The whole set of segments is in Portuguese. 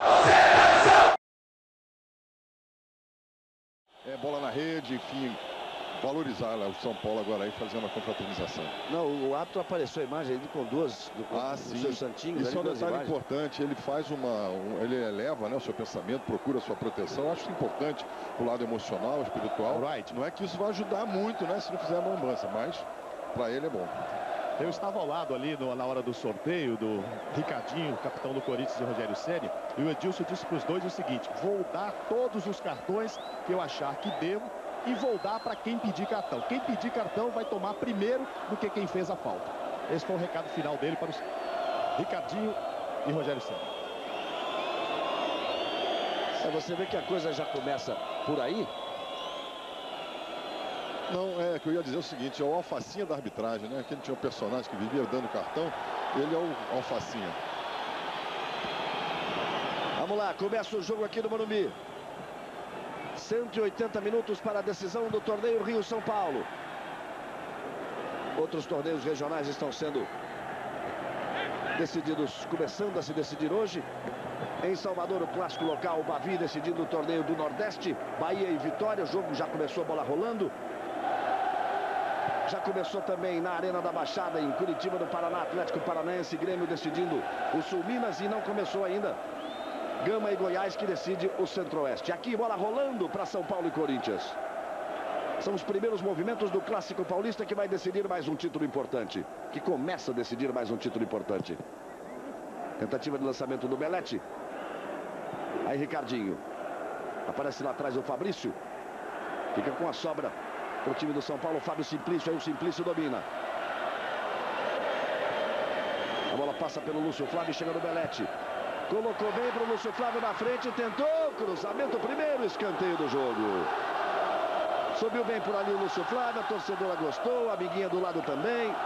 É bola na rede, enfim, valorizar o São Paulo agora aí fazendo a confraternização. Não, o árbitro apareceu a imagem ali com duas dos seus santinhos. Isso é um detalhe importante, ele faz ele eleva, né, o seu pensamento, procura a sua proteção. Acho importante pro lado emocional, espiritual. Não é que isso vai ajudar muito, né, se não fizer a lambança, mas para ele é bom. Eu estava ao lado ali na hora do sorteio do Ricardinho, capitão do Corinthians, e Rogério Ceni, e o Edilson disse para os dois o seguinte: vou dar todos os cartões que eu achar que devo e vou dar para quem pedir cartão. Quem pedir cartão vai tomar primeiro do que quem fez a falta. Esse foi o recado final dele para os Ricardinho e Rogério Ceni. Você vê que a coisa já começa por aí? Não, que eu ia dizer o seguinte, é o alfacinha da arbitragem, né? Aquele tinha um personagem que vivia dando cartão, ele é o alfacinha. Vamos lá, começa o jogo aqui no Morumbi. 180 minutos para a decisão do torneio Rio-São Paulo. Outros torneios regionais estão sendo decididos, começando a se decidir hoje. Em Salvador, o clássico local, o Bavi decidindo o torneio do Nordeste. Bahia e Vitória, o jogo já começou, a bola rolando. Já começou também na Arena da Baixada, em Curitiba, no Paraná, Atlético Paranaense, Grêmio decidindo o Sul Minas, e não começou ainda Gama e Goiás, que decide o Centro-Oeste. Aqui, bola rolando para São Paulo e Corinthians. São os primeiros movimentos do Clássico Paulista, que vai decidir mais um título importante. Que começa a decidir mais um título importante. Tentativa de lançamento do Belete. Aí Ricardinho. Aparece lá atrás o Fabrício. Fica com a sobra para o time do São Paulo, Fábio Simplício. Aí o Simplício domina. A bola passa pelo Lúcio Flávio e chega no Belete. Colocou bem para o Lúcio Flávio na frente, tentou, cruzamento, primeiro escanteio do jogo. Subiu bem por ali o Lúcio Flávio, a torcedora gostou, a amiguinha do lado também.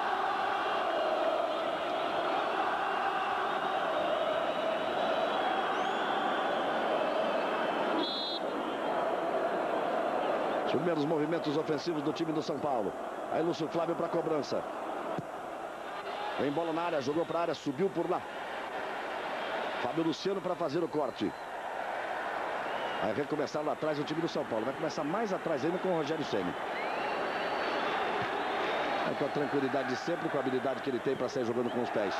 Os primeiros movimentos ofensivos do time do São Paulo. Aí Lúcio Flávio para a cobrança. Vem bola na área, jogou para a área, subiu por lá. Fábio Luciano para fazer o corte. Vai recomeçar lá atrás o time do São Paulo. Vai começar mais atrás ainda com o Rogério Ceni. Com a tranquilidade de sempre, com a habilidade que ele tem para sair jogando com os pés.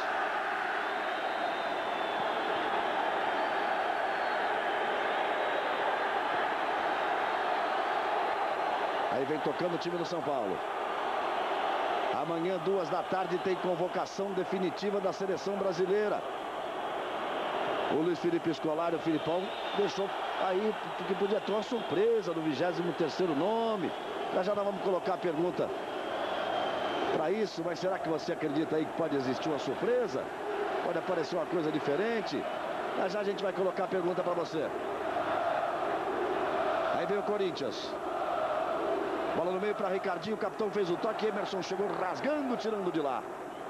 Aí vem tocando o time do São Paulo. Amanhã, 2 da tarde, tem convocação definitiva da seleção brasileira. O Luiz Felipe Scolari, o Filipão, deixou aí que podia ter uma surpresa no 23º nome. Já nós vamos colocar a pergunta para isso, mas será que você acredita aí que pode existir uma surpresa? Pode aparecer uma coisa diferente? Já a gente vai colocar a pergunta para você. Aí vem o Corinthians. Bola no meio para Ricardinho, o capitão fez o toque, Emerson chegou rasgando, tirando de lá.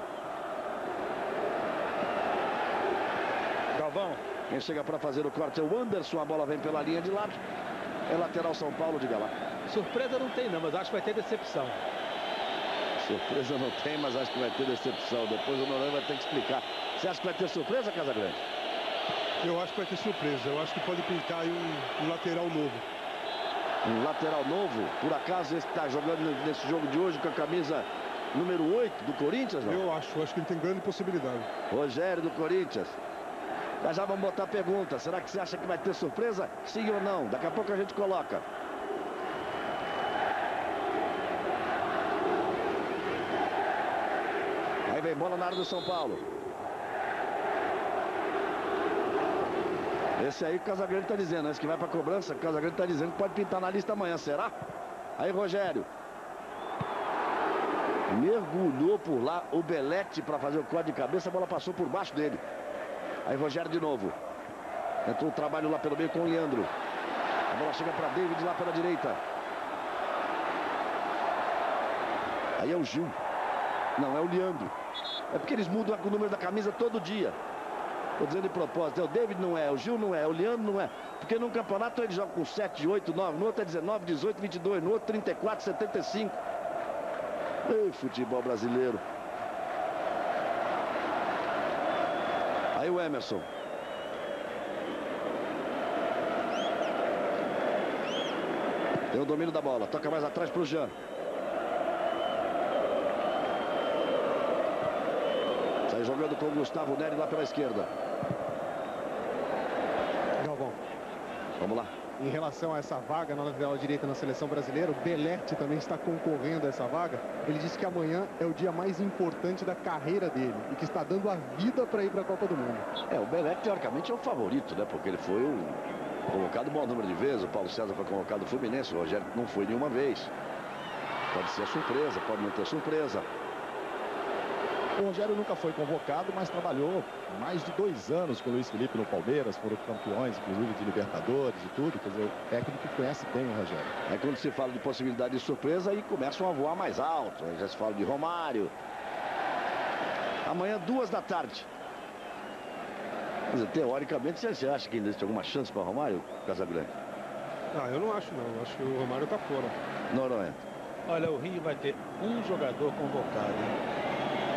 Galvão. Quem chega para fazer o corte é o Anderson, a bola vem pela linha de lado. É lateral São Paulo, diga lá. Surpresa não tem não, mas acho que vai ter decepção. Surpresa não tem, mas acho que vai ter decepção. Depois o Noronha vai ter que explicar. Você acha que vai ter surpresa, Casagrande? Eu acho que vai ter surpresa. Eu acho que pode pintar aí um lateral novo. Um lateral novo? Por acaso esse está jogando nesse jogo de hoje com a camisa número 8 do Corinthians? Não? Eu acho que ele tem grande possibilidade. Rogério do Corinthians. Já vamos botar a pergunta. Será que você acha que vai ter surpresa? Sim ou não? Daqui a pouco a gente coloca. Aí vem bola na área do São Paulo. Esse aí que o Casagrande está dizendo. Esse que vai para a cobrança, o Casagrande está dizendo que pode pintar na lista amanhã. Será? Aí Rogério. Mergulhou por lá o Belete para fazer o corte de cabeça. A bola passou por baixo dele. Aí Rogério de novo. Entrou o trabalho lá pelo meio com o Leandro. A bola chega para David lá pela direita. Aí é o Gil. Não, é o Leandro. É porque eles mudam o número da camisa todo dia. Estou dizendo de propósito. É o David não é, o Gil não é, o Leandro não é. Porque num campeonato ele joga com 7, 8, 9. No outro é 19, 18, 22. No outro 34, 75. Ei, futebol brasileiro. Aí o Emerson. Tem o domínio da bola. Toca mais atrás para o Jean. Sai jogando com o Gustavo Neri lá pela esquerda. Galvão. Vamos lá. Em relação a essa vaga na lateral direita na seleção brasileira, o Belletti também está concorrendo a essa vaga. Ele disse que amanhã é o dia mais importante da carreira dele e que está dando a vida para ir para a Copa do Mundo. O Belletti teoricamente é o favorito, né? Porque ele foi colocado um bom número de vezes. O Paulo César foi colocado no Fluminense, o Rogério não foi nenhuma vez. Pode ser surpresa, pode não ter surpresa. O Rogério nunca foi convocado, mas trabalhou mais de 2 anos com o Luiz Felipe no Palmeiras, foram campeões, inclusive de Libertadores e tudo. Quer dizer, o técnico que conhece bem o Rogério. Aí quando se fala de possibilidade de surpresa, aí começam a voar mais alto. Aí já se fala de Romário. Amanhã, 2 da tarde. Quer dizer, teoricamente, você acha que ainda existe alguma chance para Romário, Casagrande? Eu não acho, não. Eu acho que o Romário está fora. Não é. Olha, o Rio vai ter um jogador convocado, hein?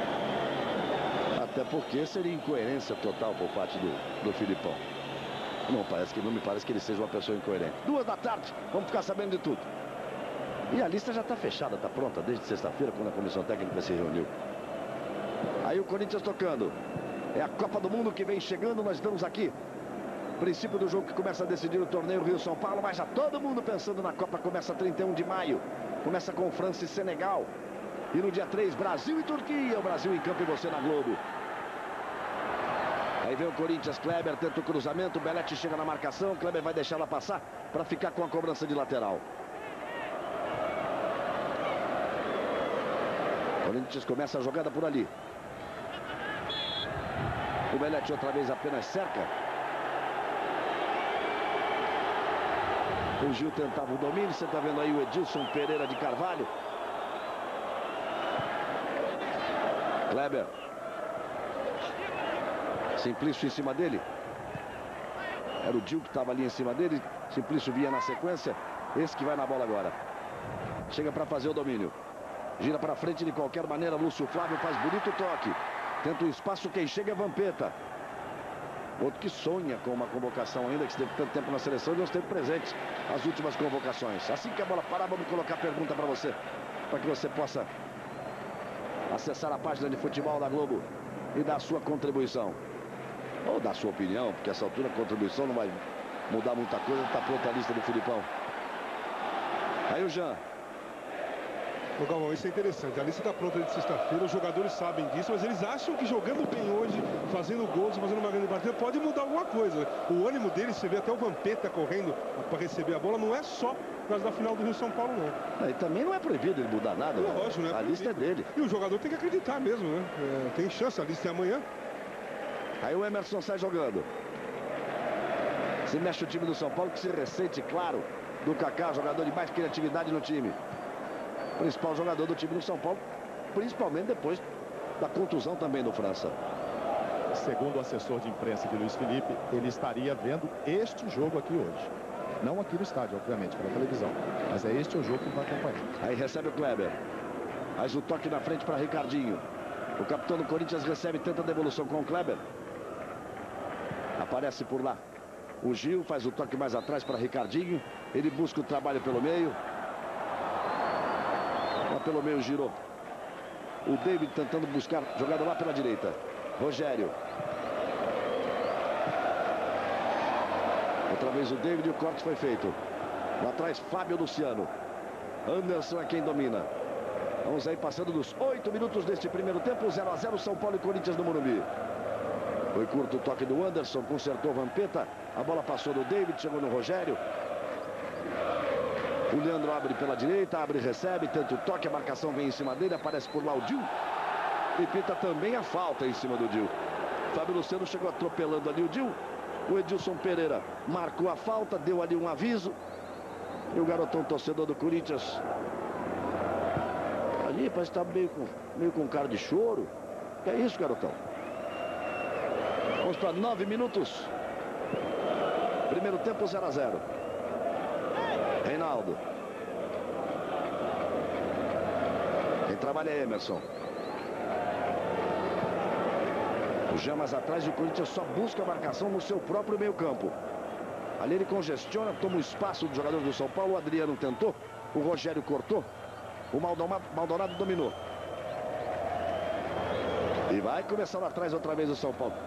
Até porque seria incoerência total por parte do Filipão. Não me parece que ele seja uma pessoa incoerente. 2 da tarde, vamos ficar sabendo de tudo. E a lista já está fechada, está pronta desde sexta-feira, quando a comissão técnica se reuniu. Aí o Corinthians tocando. É a Copa do Mundo que vem chegando, nós estamos aqui. Princípio do jogo que começa a decidir o torneio Rio-São Paulo, mas já todo mundo pensando na Copa. Começa 31 de maio, começa com França e Senegal. E no dia 3, Brasil e Turquia, o Brasil em campo e você na Globo. Aí vem o Corinthians, Kleber tenta o cruzamento, o Belletti chega na marcação, o Kleber vai deixar ela passar para ficar com a cobrança de lateral. O Corinthians começa a jogada por ali. O Belletti outra vez apenas cerca. O Gil tentava o domínio, você está vendo aí o Edilson Pereira de Carvalho. Kleber. Simplício em cima dele. Era o Gil que estava ali em cima dele. Simplício vinha na sequência. Esse que vai na bola agora. Chega para fazer o domínio. Gira para frente de qualquer maneira. Lúcio Flávio faz bonito toque. Tenta o espaço. Quem chega é Vampeta. Outro que sonha com uma convocação ainda, que esteve tanto tempo na seleção e não esteve presente as últimas convocações. Assim que a bola parar, vamos colocar a pergunta para você. Para que você possa acessar a página de futebol da Globo e dar a sua contribuição. Ou dar a sua opinião, porque essa altura a contribuição não vai mudar muita coisa. Está pronta a lista do Filipão. Aí o Jean. Ô Galvão, isso é interessante. A lista está pronta de sexta-feira, os jogadores sabem disso, mas eles acham que jogando bem hoje, fazendo gols, fazendo uma grande partida, pode mudar alguma coisa. O ânimo deles, você vê até o Vampeta correndo para receber a bola, não é só por causa da final do Rio-São Paulo, não. E também não é proibido ele mudar nada. Lógico, né? A lista é dele. E o jogador tem que acreditar mesmo, né? Tem chance, a lista é amanhã. Aí o Emerson sai jogando. Se mexe o time do São Paulo, que se ressente, claro, do Kaká, jogador de mais criatividade no time. Principal jogador do time do São Paulo, principalmente depois da contusão também do França. Segundo o assessor de imprensa de Luiz Felipe, ele estaria vendo este jogo aqui hoje. Não aqui no estádio, obviamente, pela televisão. Mas é este o jogo que ele vai acompanhar. Aí recebe o Kleber. Faz o toque na frente para Ricardinho. O capitão do Corinthians recebe, tenta a devolução com o Kleber. Aparece por lá o Gil, faz o toque mais atrás para Ricardinho. Ele busca o trabalho pelo meio. Lá pelo meio girou. O David tentando buscar jogada lá pela direita. Rogério. Outra vez o David e o corte foi feito. Lá atrás Fábio Luciano. Anderson é quem domina. Vamos aí passando dos 8 minutos deste primeiro tempo. 0 a 0 São Paulo e Corinthians no Morumbi. Foi curto o toque do Anderson, consertou Vampeta. A bola passou do David, chegou no Rogério. O Leandro abre pela direita, abre e recebe, tenta o toque, a marcação vem em cima dele, aparece por lá o Dil. E pita também a falta em cima do Dil. Fábio Luciano chegou atropelando ali o Dil. O Edilson Pereira marcou a falta, deu ali um aviso. E o garotão torcedor do Corinthians ali parece estar meio com cara de choro. Que é isso, garotão? Vamos para 9 minutos. Primeiro tempo 0 a 0. Reinaldo. Quem trabalha é Emerson. O Jean mais atrás e o Corinthians só busca a marcação no seu próprio meio campo. Ali ele congestiona, toma o espaço do jogador do São Paulo. O Adriano tentou, o Rogério cortou, o Maldonado dominou. E vai começar lá atrás outra vez o São Paulo.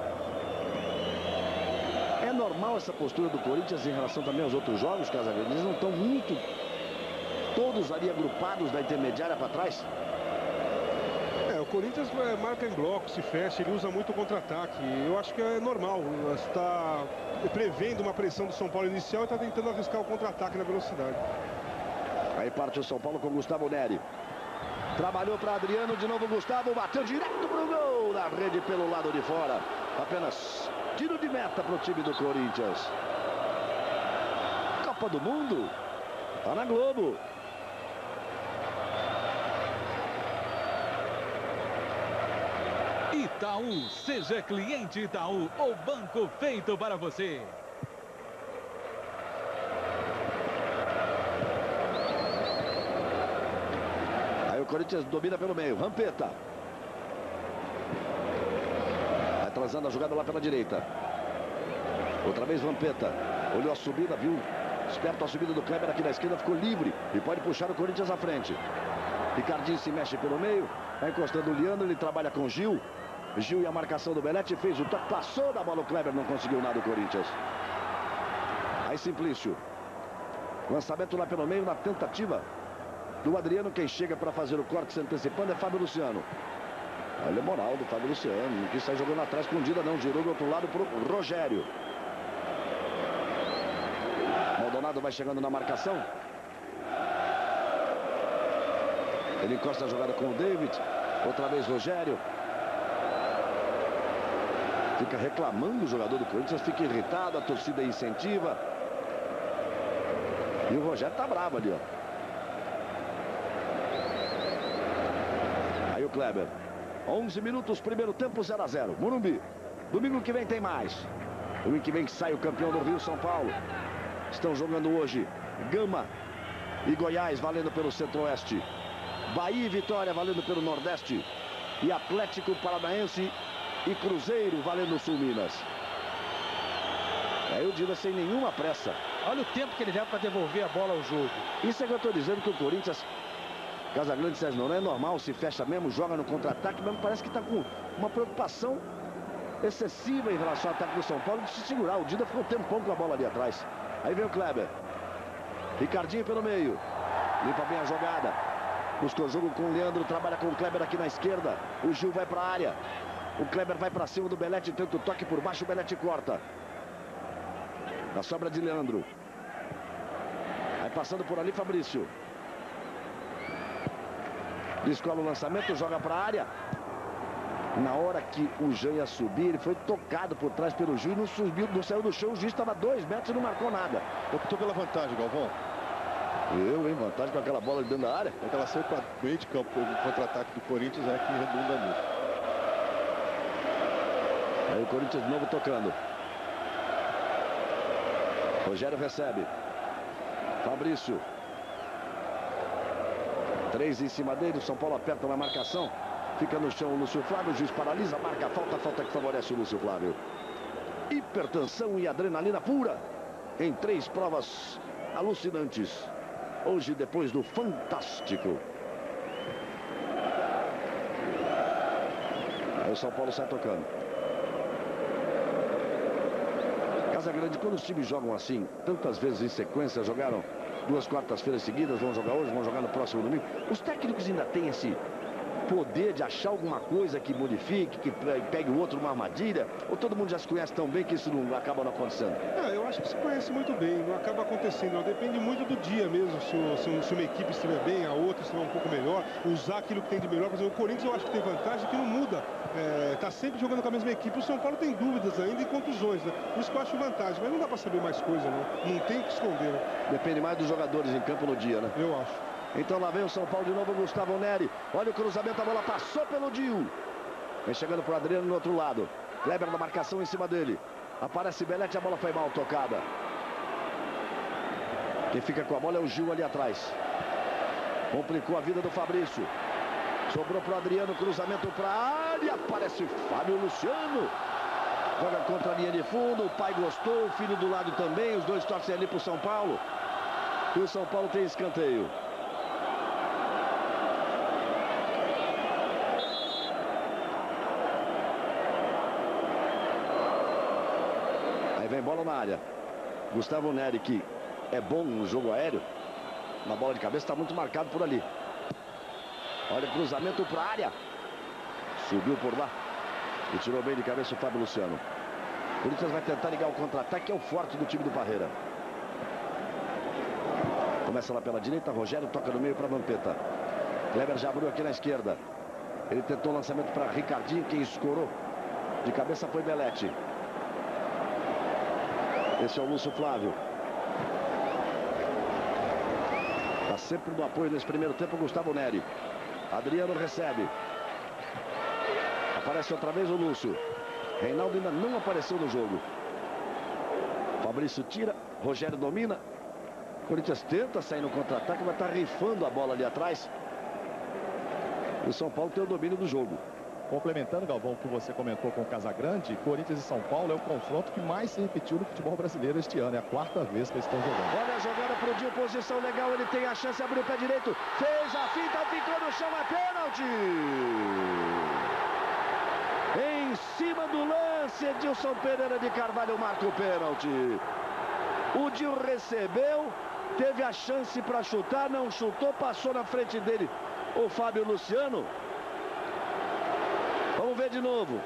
É normal essa postura do Corinthians em relação também aos outros jogos, Casagrande? Eles não estão muito todos ali agrupados da intermediária para trás? O Corinthians marca em bloco, se fecha, ele usa muito o contra-ataque. Eu acho que é normal. Está prevendo uma pressão do São Paulo inicial e está tentando arriscar o contra-ataque na velocidade. Aí parte o São Paulo com o Gustavo Neri. Trabalhou para Adriano, de novo Gustavo, bateu direto para o gol, na rede pelo lado de fora. Apenas tiro de meta para o time do Corinthians. Copa do Mundo, tá na Globo. Itaú, seja cliente Itaú, o banco feito para você. Aí o Corinthians domina pelo meio, Vampeta. Vai trazendo a jogada lá pela direita. Outra vez Vampeta. Olhou a subida, viu? Esperto a subida do Kleber aqui na esquerda, ficou livre. E pode puxar o Corinthians à frente. Ricardinho se mexe pelo meio. Vai encostando o Leandro, ele trabalha com Gil. Gil e a marcação do Belete, fez o toque, passou da bola o Kleber, não conseguiu nada o Corinthians. Aí Simplício. Lançamento lá pelo meio, na tentativa do Adriano. Quem chega para fazer o corte se antecipando é Fábio Luciano. Olha a moral do Fábio Luciano, não quis sair jogando atrás escondida não, girou do outro lado pro Rogério. Maldonado vai chegando na marcação. Ele encosta a jogada com o David. Outra vez Rogério. Fica reclamando o jogador do Corinthians, fica irritado, a torcida incentiva. E o Rogério tá bravo ali, ó. Aí o Kleber. 11 minutos, primeiro tempo, 0-0. Morumbi. Domingo que vem tem mais. Domingo que vem sai o campeão do Rio, São Paulo. Estão jogando hoje Gama e Goiás, valendo pelo Centro-Oeste. Bahia e Vitória, valendo pelo Nordeste. E Atlético Paranaense e Cruzeiro, valendo o Sul Minas. Aí o Dida sem nenhuma pressa. Olha o tempo que ele leva para devolver a bola ao jogo. Isso é que eu estou dizendo, que o Corinthians, Casagrande, Sérgio, não é normal, se fecha mesmo, joga no contra-ataque, mas parece que está com uma preocupação excessiva em relação ao ataque do São Paulo de se segurar. O Dida ficou um tempão com a bola ali atrás. Aí vem o Kleber. Ricardinho pelo meio. Limpa bem a jogada. Buscou o jogo com o Leandro, trabalha com o Kleber aqui na esquerda. O Gil vai para a área. O Kleber vai para cima do Belete, tenta o toque por baixo, o Belete corta. Na sobra de Leandro. Vai passando por ali Fabrício. Descola o lançamento, joga para a área. Na hora que o Jean ia subir, ele foi tocado por trás pelo Gil, não subiu, não saiu do chão, o juiz estava a 2 metros e não marcou nada. Optou pela vantagem, Galvão. Eu, hein? Vantagem com aquela bola dentro da área. Aquela saiu para meio de campo, o contra-ataque do Corinthians é que redunda nisso. Aí o Corinthians de novo tocando. Rogério recebe. Fabrício. 3 em cima dele, o São Paulo aperta na marcação. Fica no chão o Lúcio Flávio, o juiz paralisa, marca a falta que favorece o Lúcio Flávio. Hipertensão e adrenalina pura em 3 provas alucinantes. Hoje, depois do Fantástico. Aí o São Paulo sai tocando. Casagrande, quando os times jogam assim, tantas vezes em sequência, jogaram 2 quartas-feiras seguidas, vão jogar hoje, vão jogar no próximo domingo. Os técnicos ainda têm esse poder de achar alguma coisa que modifique, que pegue o outro numa armadilha, ou todo mundo já se conhece tão bem que isso não acaba não acontecendo? Eu acho que se conhece muito bem, não acaba acontecendo, não. Depende muito do dia mesmo, se uma equipe estiver bem, a outra estiver um pouco melhor, usar aquilo que tem de melhor. Por exemplo, o Corinthians eu acho que tem vantagem que não muda, está sempre jogando com a mesma equipe. O São Paulo tem dúvidas ainda e contusões, né? Por isso que eu acho vantagem, mas não dá para saber mais coisa, não tem o que esconder, né? Depende mais dos jogadores em campo no dia, né? Eu acho. Então lá vem o São Paulo de novo, Gustavo Neri. Olha o cruzamento, a bola passou pelo Dil. Vem chegando pro Adriano no outro lado. Kleber na marcação em cima dele. Aparece Belete, a bola foi mal tocada. Quem fica com a bola é o Gil ali atrás. Complicou a vida do Fabrício. Sobrou pro Adriano, cruzamento pra área. Aparece Fábio Luciano. Joga contra a linha de fundo, o pai gostou, o filho do lado também, os dois torcem ali pro São Paulo. E o São Paulo tem escanteio. Aí vem bola na área. Gustavo Neri, que é bom no jogo aéreo, na bola de cabeça, está muito marcado por ali. Olha o cruzamento para a área. Subiu por lá e tirou bem de cabeça o Fábio Luciano. O Corinthians vai tentar ligar o contra-ataque, é o forte do time do Parreira. Começa lá pela direita, Rogério toca no meio para Vampeta. Kleber já abriu aqui na esquerda. Ele tentou o lançamento para Ricardinho, quem escorou de cabeça foi Belletti. Esse é o Lúcio Flávio. Está sempre no apoio nesse primeiro tempo, Gustavo Neri. Adriano recebe. Aparece outra vez o Lúcio. Reinaldo ainda não apareceu no jogo. Fabrício tira, Rogério domina. Corinthians tenta sair no contra-ataque, vai estar rifando a bola ali atrás. E o São Paulo tem o domínio do jogo. Complementando, Galvão, o que você comentou com o Casagrande, Corinthians e São Paulo é o confronto que mais se repetiu no futebol brasileiro este ano. É a quarta vez que eles estão jogando. Olha a jogada pro Dil, posição legal, ele tem a chance de abrir o pé direito. Fez a finta, ficou no chão, é pênalti! Em cima do lance, Edilson Pereira de Carvalho marca o pênalti. O Dil recebeu, teve a chance para chutar, não chutou, passou na frente dele o Fábio Luciano. Vamos ver de novo.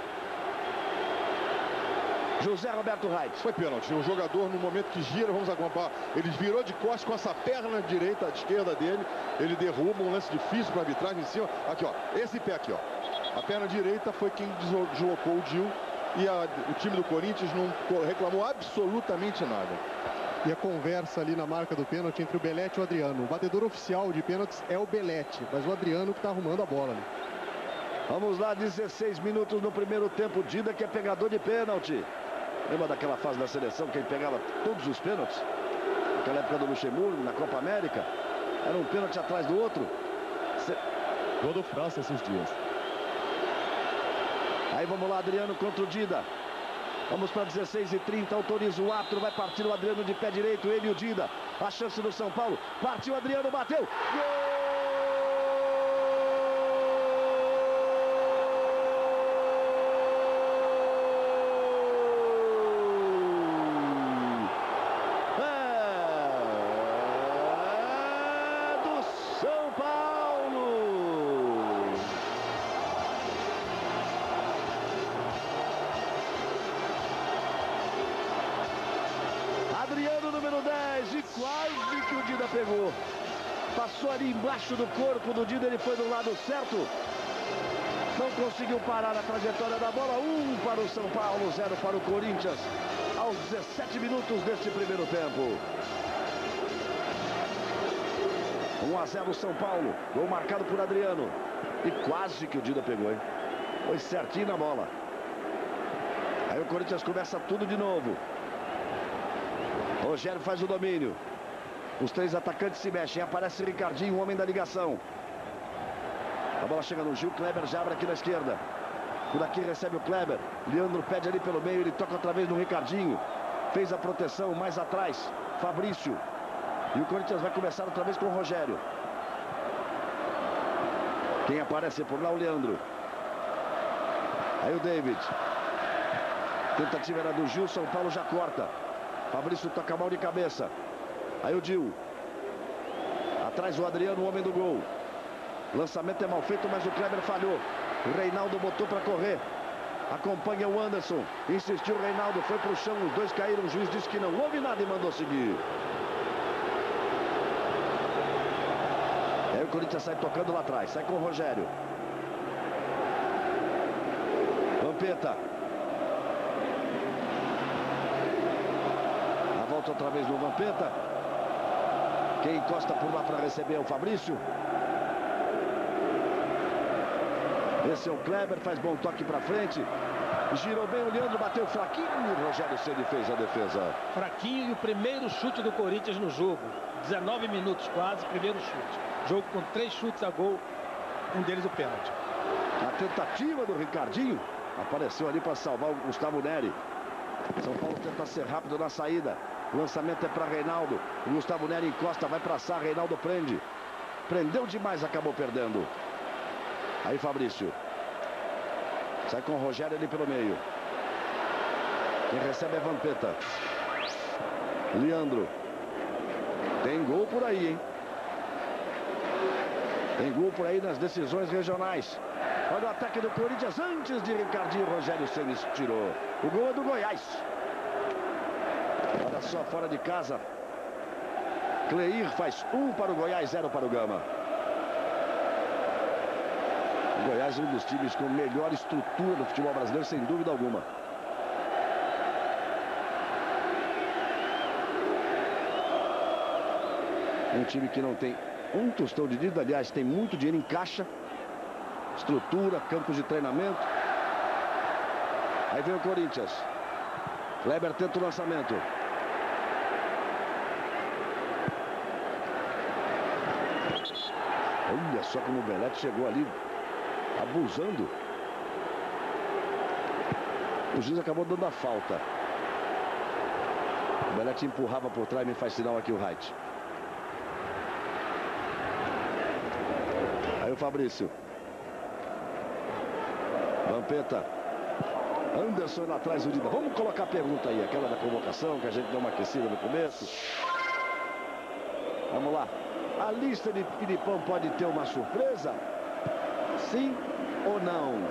José Roberto Reit. Foi pênalti. O jogador, no momento que gira, vamos acompanhar. Ele virou de costas com essa perna direita, à esquerda dele. Ele derruba um lance difícil para a arbitragem em cima. Aqui, ó. Esse pé aqui, ó. A perna direita foi quem deslocou o Dil. E o time do Corinthians não reclamou absolutamente nada. E a conversa ali na marca do pênalti entre o Belletti e o Adriano. O batedor oficial de pênaltis é o Belletti, mas o Adriano que está arrumando a bola ali. Vamos lá, 16 minutos no primeiro tempo. Dida, que é pegador de pênalti. Lembra daquela fase da seleção que ele pegava todos os pênaltis? Naquela época do Luxemburgo, na Copa América. Era um pênalti atrás do outro. Gol do França esses dias. Aí vamos lá, Adriano contra o Dida. Vamos para 16h30, autoriza o árbitro, vai partir o Adriano de pé direito, ele e o Dida. A chance do São Paulo, partiu o Adriano, bateu. Gol! Adriano, número 10, e quase que o Dida pegou. Passou ali embaixo do corpo do Dida, ele foi do lado certo. Não conseguiu parar a trajetória da bola. 1 para o São Paulo, 0 para o Corinthians. Aos 17 minutos deste primeiro tempo. 1-0 São Paulo. Gol marcado por Adriano. E quase que o Dida pegou, hein? Foi certinho na bola. Aí o Corinthians começa tudo de novo. Rogério faz o domínio. Os três atacantes se mexem. Aparece Ricardinho, o homem da ligação. A bola chega no Gil. Kleber já abre aqui na esquerda. Por aqui recebe o Kleber. Leandro pede ali pelo meio. Ele toca outra vez no Ricardinho. Fez a proteção mais atrás. Fabrício. E o Corinthians vai começar outra vez com o Rogério. Quem aparece por lá? O Leandro. Aí o David. Tentativa era do Gil. São Paulo já corta. Fabrício toca mal de cabeça. Aí o Dil. Atrás o Adriano, o homem do gol. Lançamento é mal feito, mas o Kleber falhou. O Reinaldo botou para correr. Acompanha o Anderson. Insistiu o Reinaldo, foi para o chão. Os dois caíram. O juiz disse que não houve nada e mandou seguir. Aí o Corinthians sai tocando lá atrás. Sai com o Rogério. Vampeta. Volta outra vez no Vampeta. Quem encosta por lá para receber é o Fabrício. Esse é o Kleber, faz bom toque para frente. Girou bem o Leandro, bateu fraquinho. O Rogério Ceni fez a defesa. Fraquinho e o primeiro chute do Corinthians no jogo. 19 minutos quase, primeiro chute. Jogo com 3 chutes a gol, um deles o pênalti. A tentativa do Ricardinho. Apareceu ali para salvar o Gustavo Neri. São Paulo tenta ser rápido na saída. O lançamento é para Reinaldo. O Gustavo Neri encosta, vai para Sá. Reinaldo prende. Prendeu demais, acabou perdendo. Aí Fabrício. Sai com o Rogério ali pelo meio. Quem recebe é Vampeta. Leandro. Tem gol por aí, hein? Tem gol por aí nas decisões regionais. Olha o ataque do Corinthians antes de Ricardinho. Rogério Ceni tirou. O gol é do Goiás. Olha só, fora de casa. Cleir faz 1 para o Goiás, 0 para o Gama. O Goiás é um dos times com melhor estrutura do futebol brasileiro, sem dúvida alguma. Um time que não tem um tostão de dívida, aliás, tem muito dinheiro em caixa, estrutura, campos de treinamento. Aí vem o Corinthians. Kleber tenta o lançamento. Olha só como o Belete chegou ali, abusando. O juiz acabou dando a falta. O Belete empurrava por trás, me faz sinal aqui o Wright. Aí o Fabrício. Vampeta. Anderson lá atrás do Dida. Vamos colocar a pergunta aí, aquela da convocação, que a gente deu uma aquecida no começo. Vamos lá. A lista de Filipão pode ter uma surpresa? Sim ou não?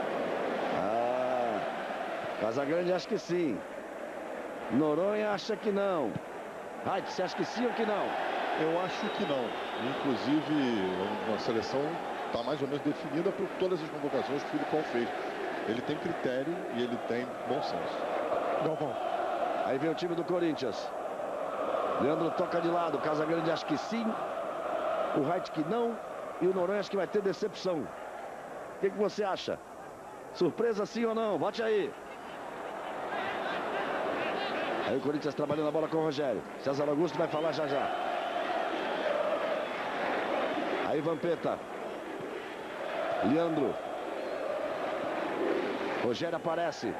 Casagrande acha que sim. Noronha acha que não. Wright, você acha que sim ou que não? Eu acho que não. Inclusive, a seleção está mais ou menos definida por todas as convocações que o Filipão fez. Ele tem critério e ele tem bom senso. Galvão. Aí vem o time do Corinthians. Leandro toca de lado. Casagrande acha que sim. O Wright que não. E o Noronha acha que vai ter decepção. O que você acha? Surpresa sim ou não? Bote aí. Aí o Corinthians trabalhando a bola com o Rogério. César Augusto vai falar já já. Aí Vampeta. Leandro. Rogério aparece.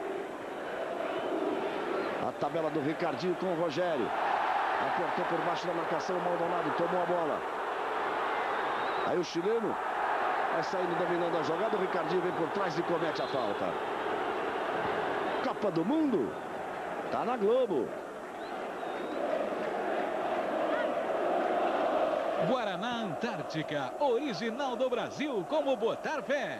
A tabela do Ricardinho com o Rogério. Apertou por baixo da marcação. O Maldonado tomou a bola. Aí o chileno vai saindo dominando a jogada. O Ricardinho vem por trás e comete a falta. Copa do Mundo. Tá na Globo. Guaraná Antártica, original do Brasil, como botar fé.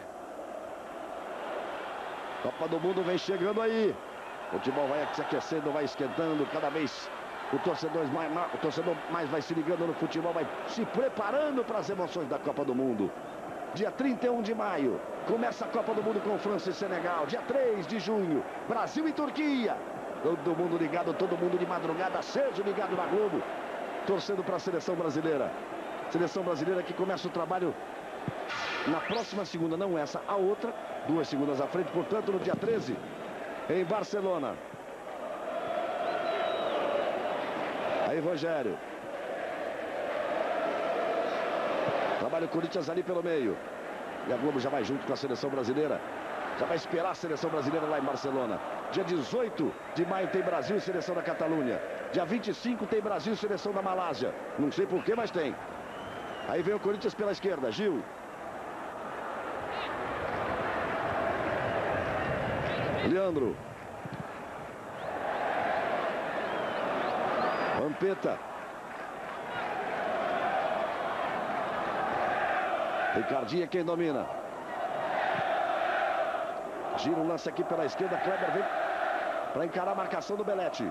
Copa do Mundo vem chegando aí. O futebol vai se aquecendo, vai esquentando. Cada vez o torcedor mais vai se ligando no futebol, vai se preparando para as emoções da Copa do Mundo. Dia 31 de maio, começa a Copa do Mundo com França e Senegal. Dia 3 de junho, Brasil e Turquia. Todo mundo ligado, todo mundo de madrugada, seja ligado na Globo. Torcendo para a seleção brasileira. Seleção brasileira que começa o trabalho na próxima segunda, não essa, a outra. 2 segundas à frente, portanto, no dia 13, em Barcelona. Aí Rogério. Trabalha o Corinthians ali pelo meio. E a Globo já vai junto com a seleção brasileira. Já vai esperar a seleção brasileira lá em Barcelona. Dia 18 de maio tem Brasil e seleção da Catalunha. Dia 25 tem Brasil e seleção da Malásia. Não sei porquê, mas tem. Aí vem o Corinthians pela esquerda. Gil. Leandro. Vampeta. Ricardinho é quem domina. Gira o lance aqui pela esquerda. Kleber vem para encarar a marcação do Belete.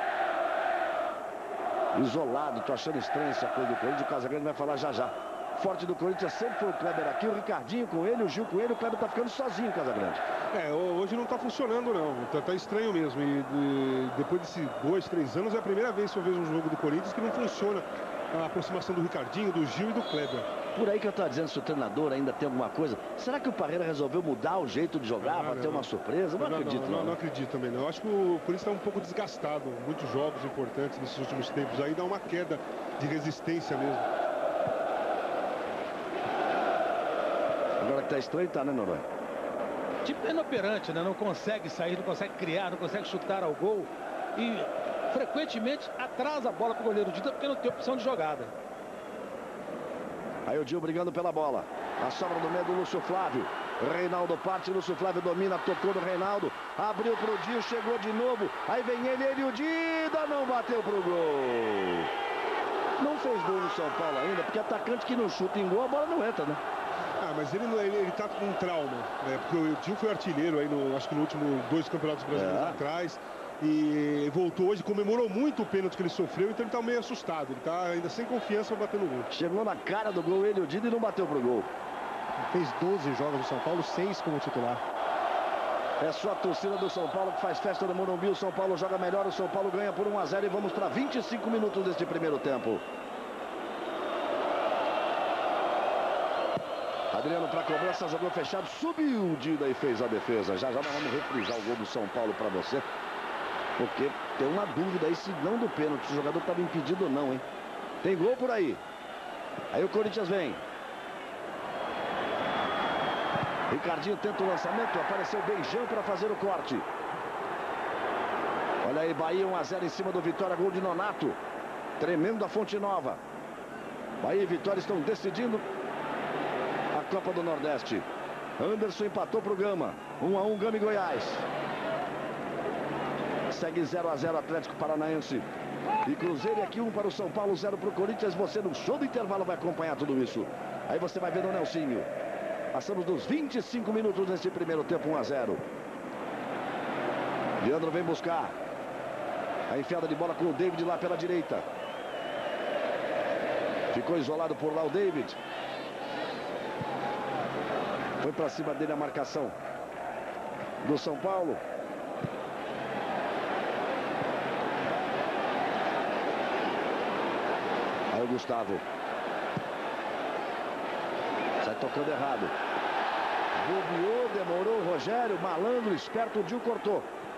Isolado, tô achando estranho essa coisa do Corinthians. O Casagrande vai falar já já. Forte do Corinthians sempre foi o Kleber aqui, o Ricardinho com ele, o Gil com ele. O Kleber tá ficando sozinho, Casagrande. Hoje não tá funcionando não, tá estranho mesmo. E depois desses 2, 3 anos é a primeira vez que eu vejo um jogo do Corinthians que não funciona a aproximação do Ricardinho, do Gil e do Kleber. Por aí que eu tô dizendo, se o treinador ainda tem alguma coisa. Será que o Parreira resolveu mudar o jeito de jogar para ter uma surpresa? Não acredito não. Não acredito também não. Eu acho que o Corinthians está um pouco desgastado. Muitos jogos importantes nesses últimos tempos. Aí dá uma queda de resistência mesmo. Agora que tá estranho, tá, né, Noronha? tipo inoperante, né? Não consegue sair, não consegue criar, não consegue chutar ao gol. E frequentemente atrasa a bola para o goleiro Dida porque não tem opção de jogada. Aí o Dil brigando pela bola. A sobra do meio do Lúcio Flávio. Reinaldo parte, Lúcio Flávio domina, tocou no Reinaldo. Abriu pro Dil, chegou de novo. Aí vem ele e o Dida não bateu pro gol. Não fez gol no São Paulo ainda, porque atacante que não chuta em gol, a bola não entra, né? Ah, mas ele tá com um trauma, né? Porque o Dil foi artilheiro aí, acho que no último 2 campeonatos brasileiros atrás. E voltou hoje, comemorou muito o pênalti que ele sofreu, então ele tá meio assustado. Ele tá ainda sem confiança batendo gol. Chegou na cara do gol ele, o Dida, e não bateu pro gol. Fez 12 jogos no São Paulo, 6 como titular. É só a torcida do São Paulo que faz festa no Morumbi. O São Paulo joga melhor, o São Paulo ganha por 1-0 e vamos para 25 minutos deste primeiro tempo. Adriano para cobrança, jogou fechado, subiu o Dida e fez a defesa. Já nós vamos reprisar o gol do São Paulo para você. Porque tem uma dúvida aí se não do pênalti, se o jogador estava impedido ou não, hein? Tem gol por aí. Aí o Corinthians vem. Ricardinho tenta o lançamento, apareceu Beijão para fazer o corte. Olha aí, Bahia 1-0 em cima do Vitória, gol de Nonato. Tremendo a Fonte Nova. Bahia e Vitória estão decidindo a Copa do Nordeste. Anderson empatou pro Gama. 1-1 Gama e Goiás. Segue 0-0 Atlético Paranaense e Cruzeiro. E aqui 1 para o São Paulo, 0 para o Corinthians. Você no show do intervalo vai acompanhar tudo isso. Aí você vai ver o Nelsinho. Passamos dos 25 minutos nesse primeiro tempo, 1-0. Leandro vem buscar a enfiada de bola com o David lá pela direita. Ficou isolado por lá o David. Foi para cima dele a marcação do São Paulo. Aí o Gustavo. Sai tocando errado. Bobeou, demorou o Rogério. Malandro, esperto, o Dil cortou.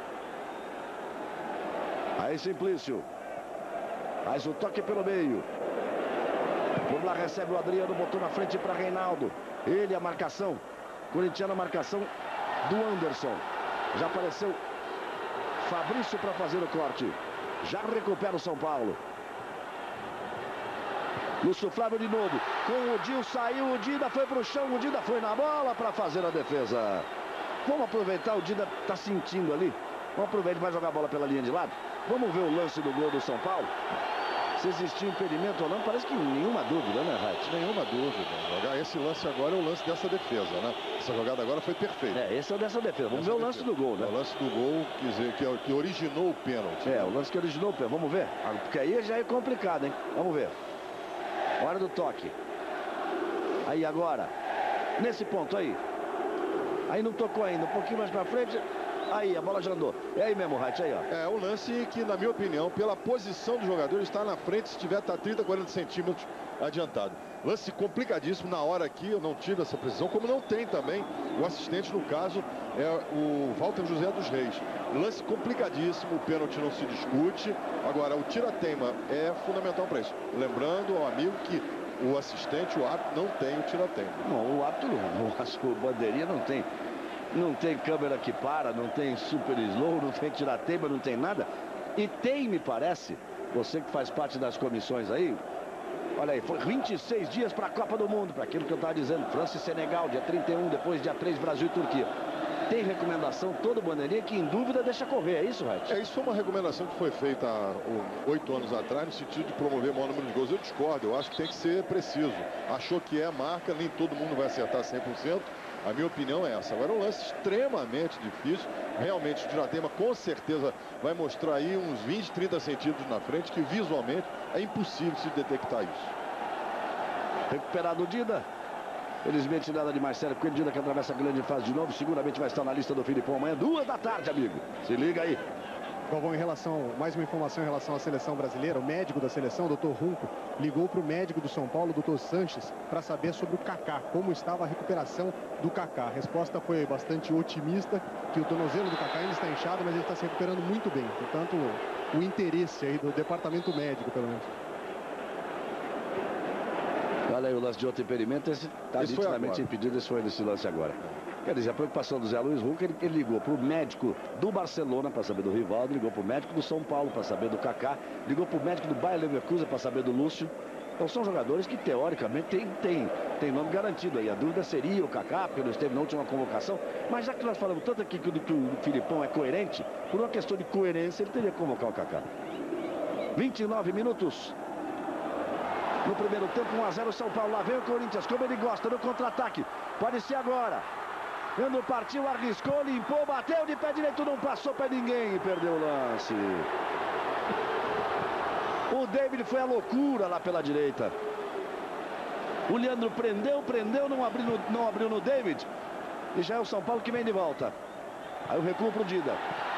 Aí Simplício. Faz o toque pelo meio. Por lá recebe o Adriano, botou na frente para Reinaldo. Ele a marcação. Corintiano a marcação do Anderson. Já apareceu Fabrício para fazer o corte. Já recupera o São Paulo. Lúcio Flávio de novo. Com o Dil, saiu o Dida, foi para o chão. O Dida foi na bola para fazer a defesa. Vamos aproveitar, o Dida está sentindo ali. Vamos aproveitar, vai jogar a bola pela linha de lado. Vamos ver o lance do gol do São Paulo. Se existia impedimento ou não, parece que nenhuma dúvida, né, Reit? Nenhuma dúvida. Esse lance agora é o lance dessa defesa, né? Essa jogada agora foi perfeita. Esse é o dessa defesa. Vamos ver o lance do gol, né? É o lance do gol, quer dizer, que originou o pênalti. O lance que originou o pênalti. Vamos ver? Porque aí já é complicado, hein? Vamos ver. Hora do toque. Aí agora, nesse ponto aí. Aí não tocou ainda, um pouquinho mais pra frente. Aí, a bola já andou. É aí mesmo, Reit, aí, ó. É um lance que, na minha opinião, pela posição do jogador, ele está na frente, se tiver, tá 30, 40 centímetros adiantado. Lance complicadíssimo, na hora aqui, eu não tive essa precisão, como não tem também. O assistente, no caso, é o Walter José dos Reis. Lance complicadíssimo, o pênalti não se discute. Agora, o tira-teima é fundamental para isso. Lembrando ao amigo que o assistente, o árbitro, não tem o tira-teima. Não, o árbitro não. O bandeirinha não tem. Não tem câmera que para, não tem super slow, não tem tira-teima, não tem nada. E tem, me parece, você que faz parte das comissões aí, olha aí, foi 26 dias para a Copa do Mundo, para aquilo que eu estava dizendo, França e Senegal, dia 31, depois dia 3, Brasil e Turquia. Tem recomendação, todo bandeirinha, que em dúvida deixa correr, é isso, Reit? Isso foi uma recomendação que foi feita há 8 anos atrás, no sentido de promover o maior número de gols. Eu discordo, eu acho que tem que ser preciso. Achou que é marca, nem todo mundo vai acertar 100%. A minha opinião é essa. Agora é um lance extremamente difícil. Realmente o tira-teima com certeza vai mostrar aí uns 20, 30 centímetros na frente, que visualmente é impossível se detectar isso. Recuperado o Dida. Felizmente nada de mais sério, porque o Dida que atravessa a grande fase de novo, seguramente vai estar na lista do Filipão amanhã, 2 da tarde, amigo. Se liga aí. Galvão, mais uma informação em relação à seleção brasileira. O médico da seleção, o Dr. Runco, ligou para o médico do São Paulo, Dr. Sanches, para saber sobre o Kaká, como estava a recuperação do Kaká. A resposta foi bastante otimista, que o tornozelo do Kaká ainda está inchado, mas ele está se recuperando muito bem. Portanto, o interesse aí do departamento médico, pelo menos. Olha aí o lance de outro impedimento, esse está nitidamente impedido, esse foi nesse lance agora. Quer dizer, a preocupação do Zé Luiz Hulk, ele ligou para o médico do Barcelona para saber do Rivaldo, ligou para o médico do São Paulo para saber do Kaká, ligou para o médico do Bayer Leverkusen para saber do Lúcio. Então são jogadores que teoricamente tem nome garantido aí. A dúvida seria o Kaká, porque não esteve na última convocação. Mas já que nós falamos tanto aqui que o Filipão é coerente, por uma questão de coerência ele teria que convocar o Kaká. 29 minutos. No primeiro tempo, 1-0 São Paulo. Lá vem o Corinthians, como ele gosta, no contra-ataque. Pode ser agora. Quando partiu, arriscou, limpou, bateu de pé direito, não passou para ninguém e perdeu o lance. O David foi a loucura lá pela direita. O Leandro prendeu, não abriu no David. E já é o São Paulo que vem de volta. Aí o recuo pro Dida.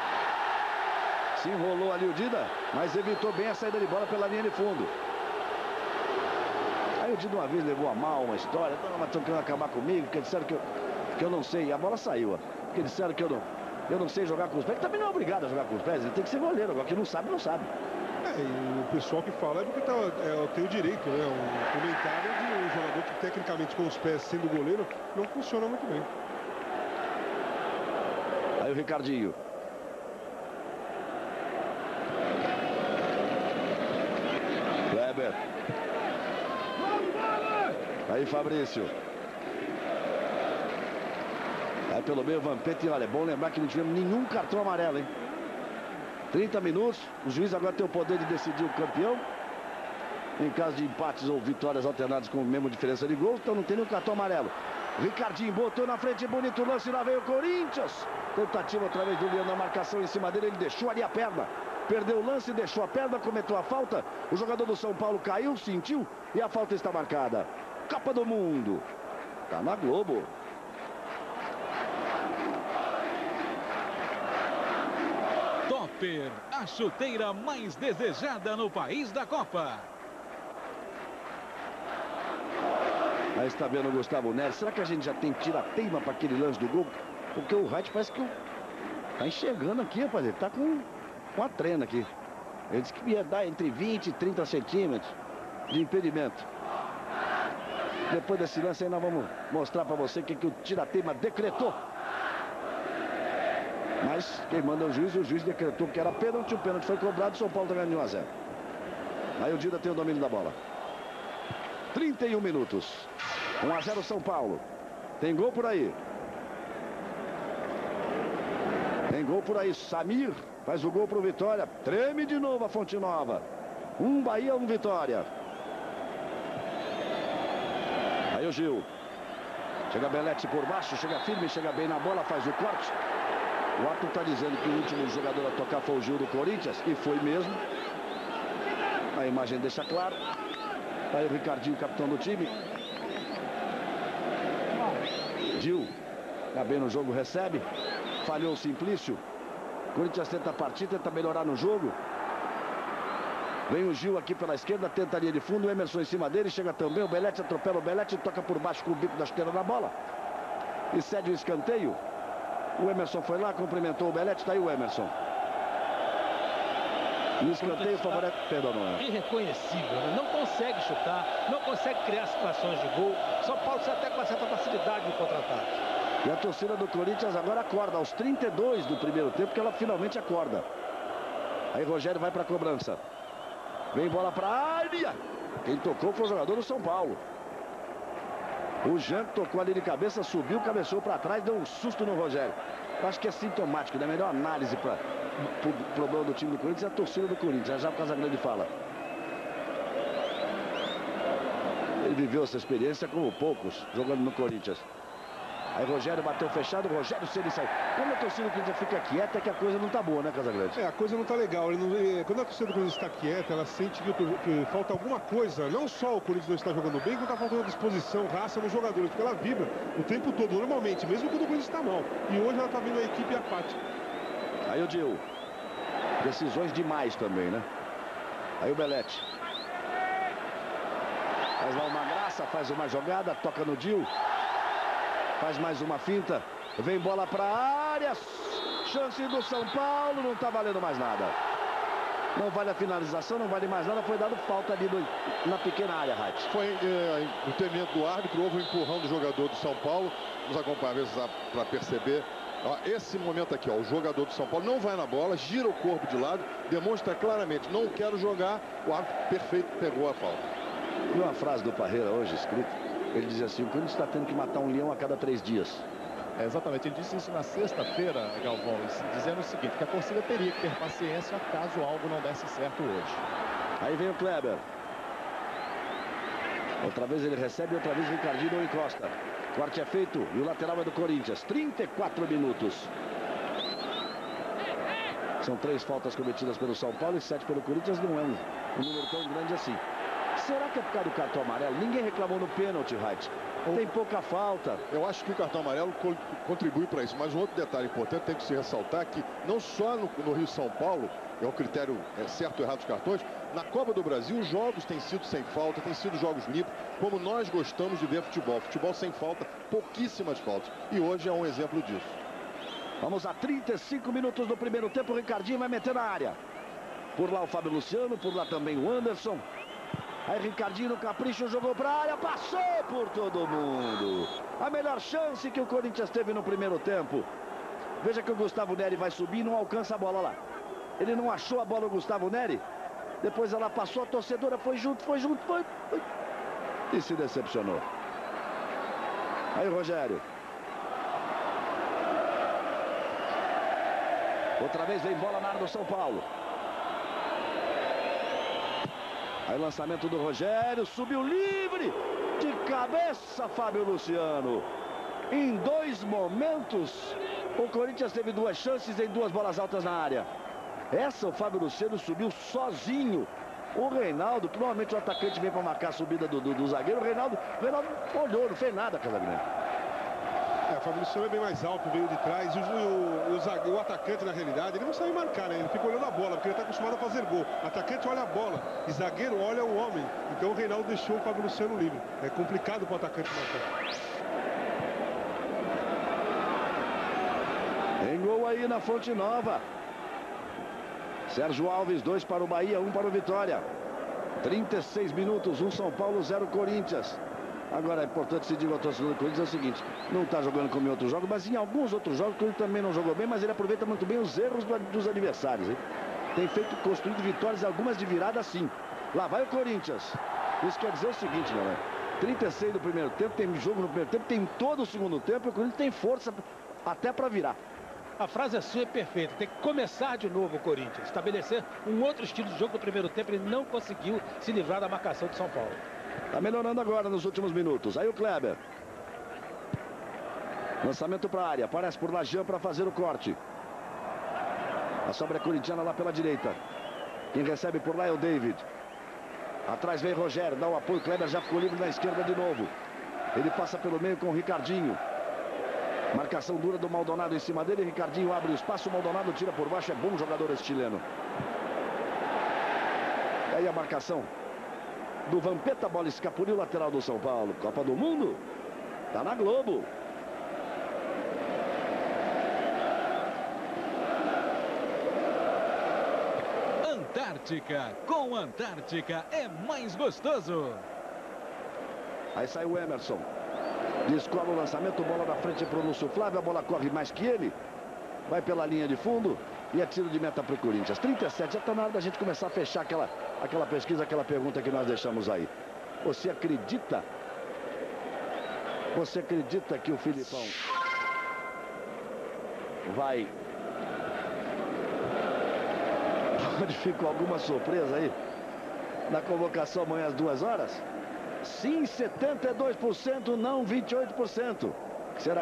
Se enrolou ali o Dida, mas evitou bem a saída de bola pela linha de fundo. Aí o Dida uma vez levou a mal uma história. Não, mas estão querendo acabar comigo, porque disseram que eu não sei. E a bola saiu, ó. Porque disseram que eu não sei jogar com os pés. Ele também não é obrigado a jogar com os pés, ele tem que ser goleiro. Agora, quem não sabe, não sabe. E o pessoal que fala é porque tem o direito, né? Um comentário de um jogador que tecnicamente com os pés sendo goleiro não funciona muito bem. Aí o Ricardinho. Kleber. Aí Fabrício. Aí pelo meio Vampeta. Olha, é bom lembrar que não tivemos nenhum cartão amarelo, hein? 30 minutos, o juiz agora tem o poder de decidir o campeão. Em caso de empates ou vitórias alternadas com a mesma diferença de gols, então não tem nenhum cartão amarelo. Ricardinho botou na frente, bonito lance, lá veio o Corinthians. Tentativa outra vez do Leandro na marcação em cima dele, ele deixou ali a perna. Perdeu o lance, deixou a perna, cometeu a falta. O jogador do São Paulo caiu, sentiu e a falta está marcada. Copa do Mundo. Tá na Globo. Topper, a chuteira mais desejada no país da Copa. Aí está vendo o Gustavo Neres. Será que a gente já tem tira-teima para aquele lance do gol? Porque o Wright parece que tá enxergando aqui, rapaz. Ele tá com a trena aqui. Ele disse que ia dar entre 20 e 30 centímetros de impedimento. Depois desse lance aí nós vamos mostrar para você o que o tira-teima decretou. Mas quem manda é o juiz decretou que era pênalti, o pênalti foi cobrado, o São Paulo está ganhando 1-0. Aí o Dida tem o domínio da bola. 31 minutos. 1-0 São Paulo. Tem gol por aí. Tem gol por aí. Samir faz o gol pro Vitória. Treme de novo a Fonte Nova. Bahia, Vitória. Aí o Gil. Chega Belete por baixo, chega firme, chega bem na bola, faz o corte. O árbitro está dizendo que o último jogador a tocar foi o Gil do Corinthians, e foi mesmo. A imagem deixa claro. Aí o Ricardinho, capitão do time. Gil, tá bem no jogo, recebe. Falhou o Simplício. Corinthians tenta partir, tenta melhorar no jogo. Vem o Gil aqui pela esquerda, tenta a linha de fundo. O Emerson em cima dele, chega também. O Belete atropela o Belete, toca por baixo com o bico da chuteira na bola. E cede o escanteio. O Emerson foi lá, cumprimentou o Belete, tá aí o Emerson. E o escanteio favorece... Perdão, não é? Irreconhecível, né? Não consegue chutar, não consegue criar situações de gol. São Paulo sai até com uma certa facilidade no contra-ataque. E a torcida do Corinthians agora acorda aos 32 do primeiro tempo, que ela finalmente acorda. Aí Rogério vai para a cobrança. Vem bola para a área. Quem tocou foi o jogador do São Paulo. O Jean tocou ali de cabeça, subiu, cabeceou para trás, deu um susto no Rogério. Eu acho que é sintomático, né? A melhor análise para o problema do time do Corinthians é a torcida do Corinthians. Já o Casagrande fala. Ele viveu essa experiência como poucos, jogando no Corinthians. Aí Rogério bateu fechado, Rogério Ceni saiu. Quando a torcida do Corinthians fica quieta é que a coisa não tá boa, né, Casagrande? A coisa não tá legal. Quando a torcida do Corinthians está quieta, ela sente que falta alguma coisa. Não só o Corinthians não está jogando bem, como tá faltando disposição, raça nos jogadores. Porque ela vibra o tempo todo, normalmente, mesmo quando o Corinthians está mal. E hoje ela tá vendo a equipe apática. Aí o Dil. Decisões demais também, né? Aí o Belete. Faz lá uma graça, faz uma jogada, toca no Dil. Faz mais uma finta. Vem bola para a área. Chance do São Paulo. Não está valendo mais nada. Não vale a finalização, não vale mais nada. Foi dado falta ali na pequena área, Raiz. Foi o temento do árbitro, houve um empurrão do jogador do São Paulo. Vamos acompanhar para perceber. Ó, esse momento aqui, ó, o jogador do São Paulo não vai na bola, gira o corpo de lado, demonstra claramente, não quero jogar. O árbitro perfeito pegou a falta. E uma frase do Parreira hoje escrita, ele dizia assim: o Corinthians está tendo que matar um leão a cada 3 dias. Exatamente, ele disse isso na sexta-feira, Galvão, dizendo o seguinte, que a torcida teria que ter paciência caso algo não desse certo hoje. Aí vem o Kleber. Outra vez ele recebe, outra vez o Ricardinho não encosta. Corte é feito e o lateral é do Corinthians. 34 minutos. São 3 faltas cometidas pelo São Paulo e 7 pelo Corinthians. Não é um número tão grande assim. Será que é por causa do cartão amarelo? Ninguém reclamou no pênalti, Wright. Tem pouca falta. Eu acho que o cartão amarelo contribui para isso. Mas um outro detalhe importante tem que se ressaltar que não só no Rio São Paulo, é o critério certo ou errado dos cartões, na Copa do Brasil os jogos têm sido sem falta, têm sido jogos limpos, como nós gostamos de ver futebol. Futebol sem falta, pouquíssimas faltas. E hoje é um exemplo disso. Vamos a 35 minutos do primeiro tempo. O Ricardinho vai meter na área. Por lá o Fábio Luciano, por lá também o Anderson. Aí Ricardinho no capricho jogou para a área, passou por todo mundo. A melhor chance que o Corinthians teve no primeiro tempo. Veja que o Gustavo Neri vai subir e não alcança a bola lá. Ele não achou a bola, o Gustavo Neri. Depois ela passou, a torcedora foi junto. E se decepcionou. Aí o Rogério. Outra vez vem bola na área do São Paulo. Aí o lançamento do Rogério, subiu livre, de cabeça Fábio Luciano. Em 2 momentos, o Corinthians teve 2 chances em 2 bolas altas na área. Essa o Fábio Luciano subiu sozinho. O Reinaldo, que normalmente o atacante vem para marcar a subida do zagueiro, o Reinaldo olhou, não fez nada, Casagrande. O Fábio Luciano é bem mais alto, veio de trás. O atacante, na realidade, ele não sabe marcar, né? Ele fica olhando a bola, porque ele está acostumado a fazer gol. O atacante olha a bola e zagueiro olha o homem. Então o Reinaldo deixou o Fábio Luciano livre. É complicado para o atacante marcar. Tem gol aí na Fonte Nova. Sérgio Alves, 2 para o Bahia, 1 para o Vitória. 36 minutos, 1 São Paulo, 0 Corinthians. Agora é importante se diga ao torcedor do Corinthians é o seguinte: não está jogando como em outros jogos, mas em alguns outros jogos o Corinthians também não jogou bem, mas ele aproveita muito bem os erros dos adversários, hein? Tem construído vitórias, algumas de virada sim. Lá vai o Corinthians. Isso quer dizer o seguinte, galera: 36 do primeiro tempo, tem jogo no primeiro tempo, tem todo o segundo tempo, e o Corinthians tem força até para virar. A frase sua é perfeita, tem que começar de novo o Corinthians, estabelecer um outro estilo de jogo no primeiro tempo. Ele não conseguiu se livrar da marcação de São Paulo. Está melhorando agora nos últimos minutos. Aí o Kleber. Lançamento para a área. Aparece por lá Jean para fazer o corte. A sobra é corintiana lá pela direita. Quem recebe por lá é o David. Atrás vem Rogério, dá o apoio. Kleber já ficou livre na esquerda de novo. Ele passa pelo meio com o Ricardinho. Marcação dura do Maldonado em cima dele. Ricardinho abre o espaço. O Maldonado tira por baixo. É bom jogador esse chileno. E aí a marcação do Vampeta, bola escapuliu, lateral do São Paulo. Copa do Mundo tá na Globo. Antártica, com Antártica é mais gostoso. Aí sai o Emerson, descola o lançamento, bola na frente para o Lúcio Flávio. A bola corre mais que ele, vai pela linha de fundo e é tiro de meta para o Corinthians. 37, já está na hora da gente começar a fechar aquela pesquisa, aquela pergunta que nós deixamos aí. Você acredita que o Filipão vai... Pode ficar alguma surpresa aí na convocação amanhã às 2 horas? Sim, 72%, não 28%. Será...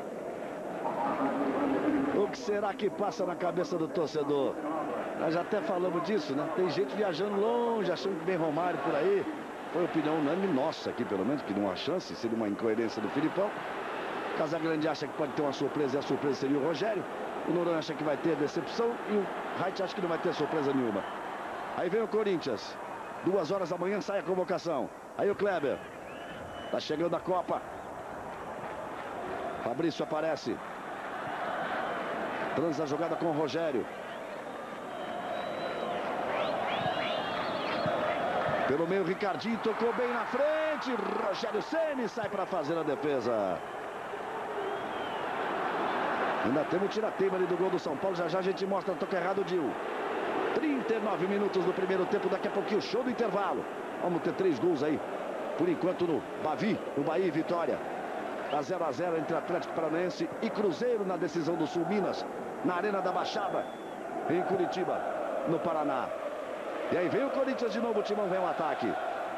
O que será que passa na cabeça do torcedor? Nós já até falamos disso, né? Tem gente viajando longe, achando que vem Romário por aí. Foi opinião unânime nossa aqui, pelo menos, que não há chance, seria uma incoerência do Filipão. Casagrande acha que pode ter uma surpresa, e a surpresa seria o Rogério. O Noronha acha que vai ter decepção e o Wright acha que não vai ter surpresa nenhuma. Aí vem o Corinthians. 2 horas da manhã sai a convocação. Aí o Kleber. Tá chegando a Copa. Fabrício aparece. Transa a jogada com o Rogério. Pelo meio, Ricardinho tocou bem na frente. Rogério Ceni sai para fazer a defesa. Ainda temos o tira-teima ali do gol do São Paulo. Já já a gente mostra o toque errado, Dil. 39 minutos do primeiro tempo. Daqui a pouquinho, show do intervalo. Vamos ter 3 gols aí. Por enquanto no Bavi, no Bahia e Vitória. A 0 a 0 entre Atlético Paranaense e Cruzeiro na decisão do Sul Minas. Na Arena da Baixada, em Curitiba, no Paraná. E aí vem o Corinthians de novo, o Timão vem ao ataque.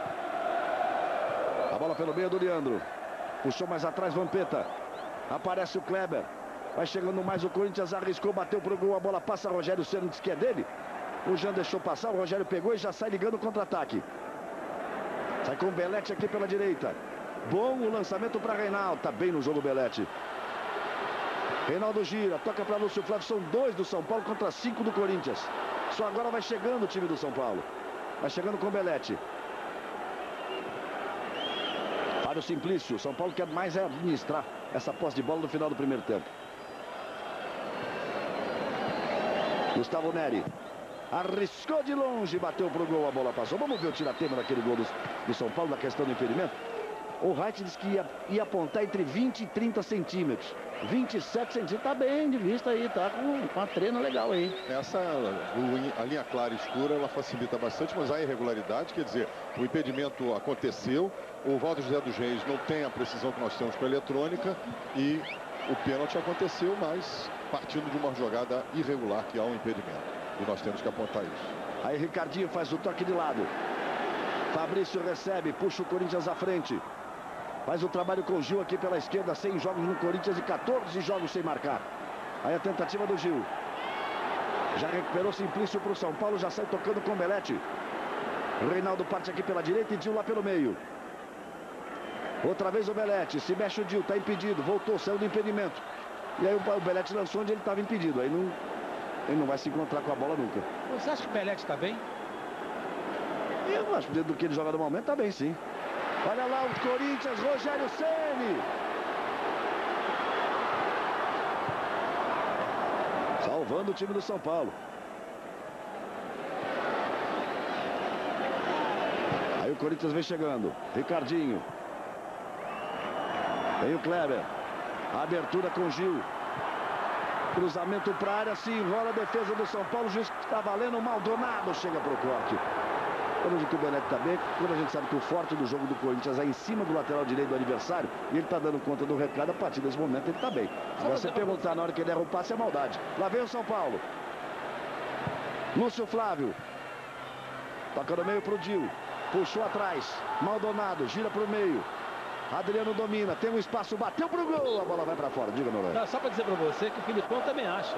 A bola pelo meio do Leandro. Puxou mais atrás, Vampeta. Aparece o Kleber. Vai chegando mais o Corinthians, arriscou, bateu pro gol. A bola passa, Rogério Ceni diz que é dele. O Jean deixou passar, o Rogério pegou e já sai ligando o contra-ataque. Sai com o Belete aqui pela direita. Bom o lançamento para Reinaldo. Tá bem no jogo o Belete. Reinaldo gira, toca para Lúcio Flávio. São 2 do São Paulo contra 5 do Corinthians. Só agora vai chegando o time do São Paulo. Vai chegando com o Belete. Fábio Simplício. O São Paulo quer mais administrar essa posse de bola no final do primeiro tempo. Gustavo Neri. Arriscou de longe, bateu pro gol, a bola passou. Vamos ver o tira-tema daquele gol do São Paulo, na questão do impedimento. O Wright disse que ia apontar entre 20 e 30 centímetros. 27 centímetros, tá bem de vista aí, tá com uma trena legal aí. A linha clara e escura, ela facilita bastante, mas há irregularidade, quer dizer, o impedimento aconteceu, o Valdo José dos Reis não tem a precisão que nós temos com a eletrônica e o pênalti aconteceu, mas partindo de uma jogada irregular que há um impedimento. E nós temos que apontar isso. Aí Ricardinho faz o toque de lado. Fabrício recebe, puxa o Corinthians à frente. Faz o trabalho com o Gil aqui pela esquerda. 100 jogos no Corinthians e 14 jogos sem marcar. Aí a tentativa do Gil. Já recuperou Simplício para o São Paulo. Já sai tocando com o Belete. Reinaldo parte aqui pela direita e Gil lá pelo meio. Outra vez o Belete. Se mexe o Gil, está impedido. Voltou, saiu do impedimento. E aí o Belete lançou onde ele estava impedido. Aí ele não vai se encontrar com a bola nunca. Você acha que o Belete está bem? Eu acho que dentro do que ele joga no momento, está bem sim. Olha lá o Corinthians, Rogério Ceni. Salvando o time do São Paulo. Aí o Corinthians vem chegando. Ricardinho. Vem o Kleber. A abertura com o Gil. Cruzamento para a área, se enrola a defesa do São Paulo. O juiz está valendo, o Maldonado chega para o corte. Quando o Belete está bem, quando a gente sabe que o forte do jogo do Corinthians é em cima do lateral direito do adversário, e ele está dando conta do recado, a partir desse momento ele está bem. Agora você perguntar na hora que ele erra o passe, é maldade. Lá vem o São Paulo. Lúcio Flávio. Toca no meio para o Dil. Puxou atrás. Maldonado, gira para o meio. Adriano domina, tem um espaço, bateu pro gol, a bola vai para fora. Diga, Noronha. Só para dizer para você que o Filipão também acha.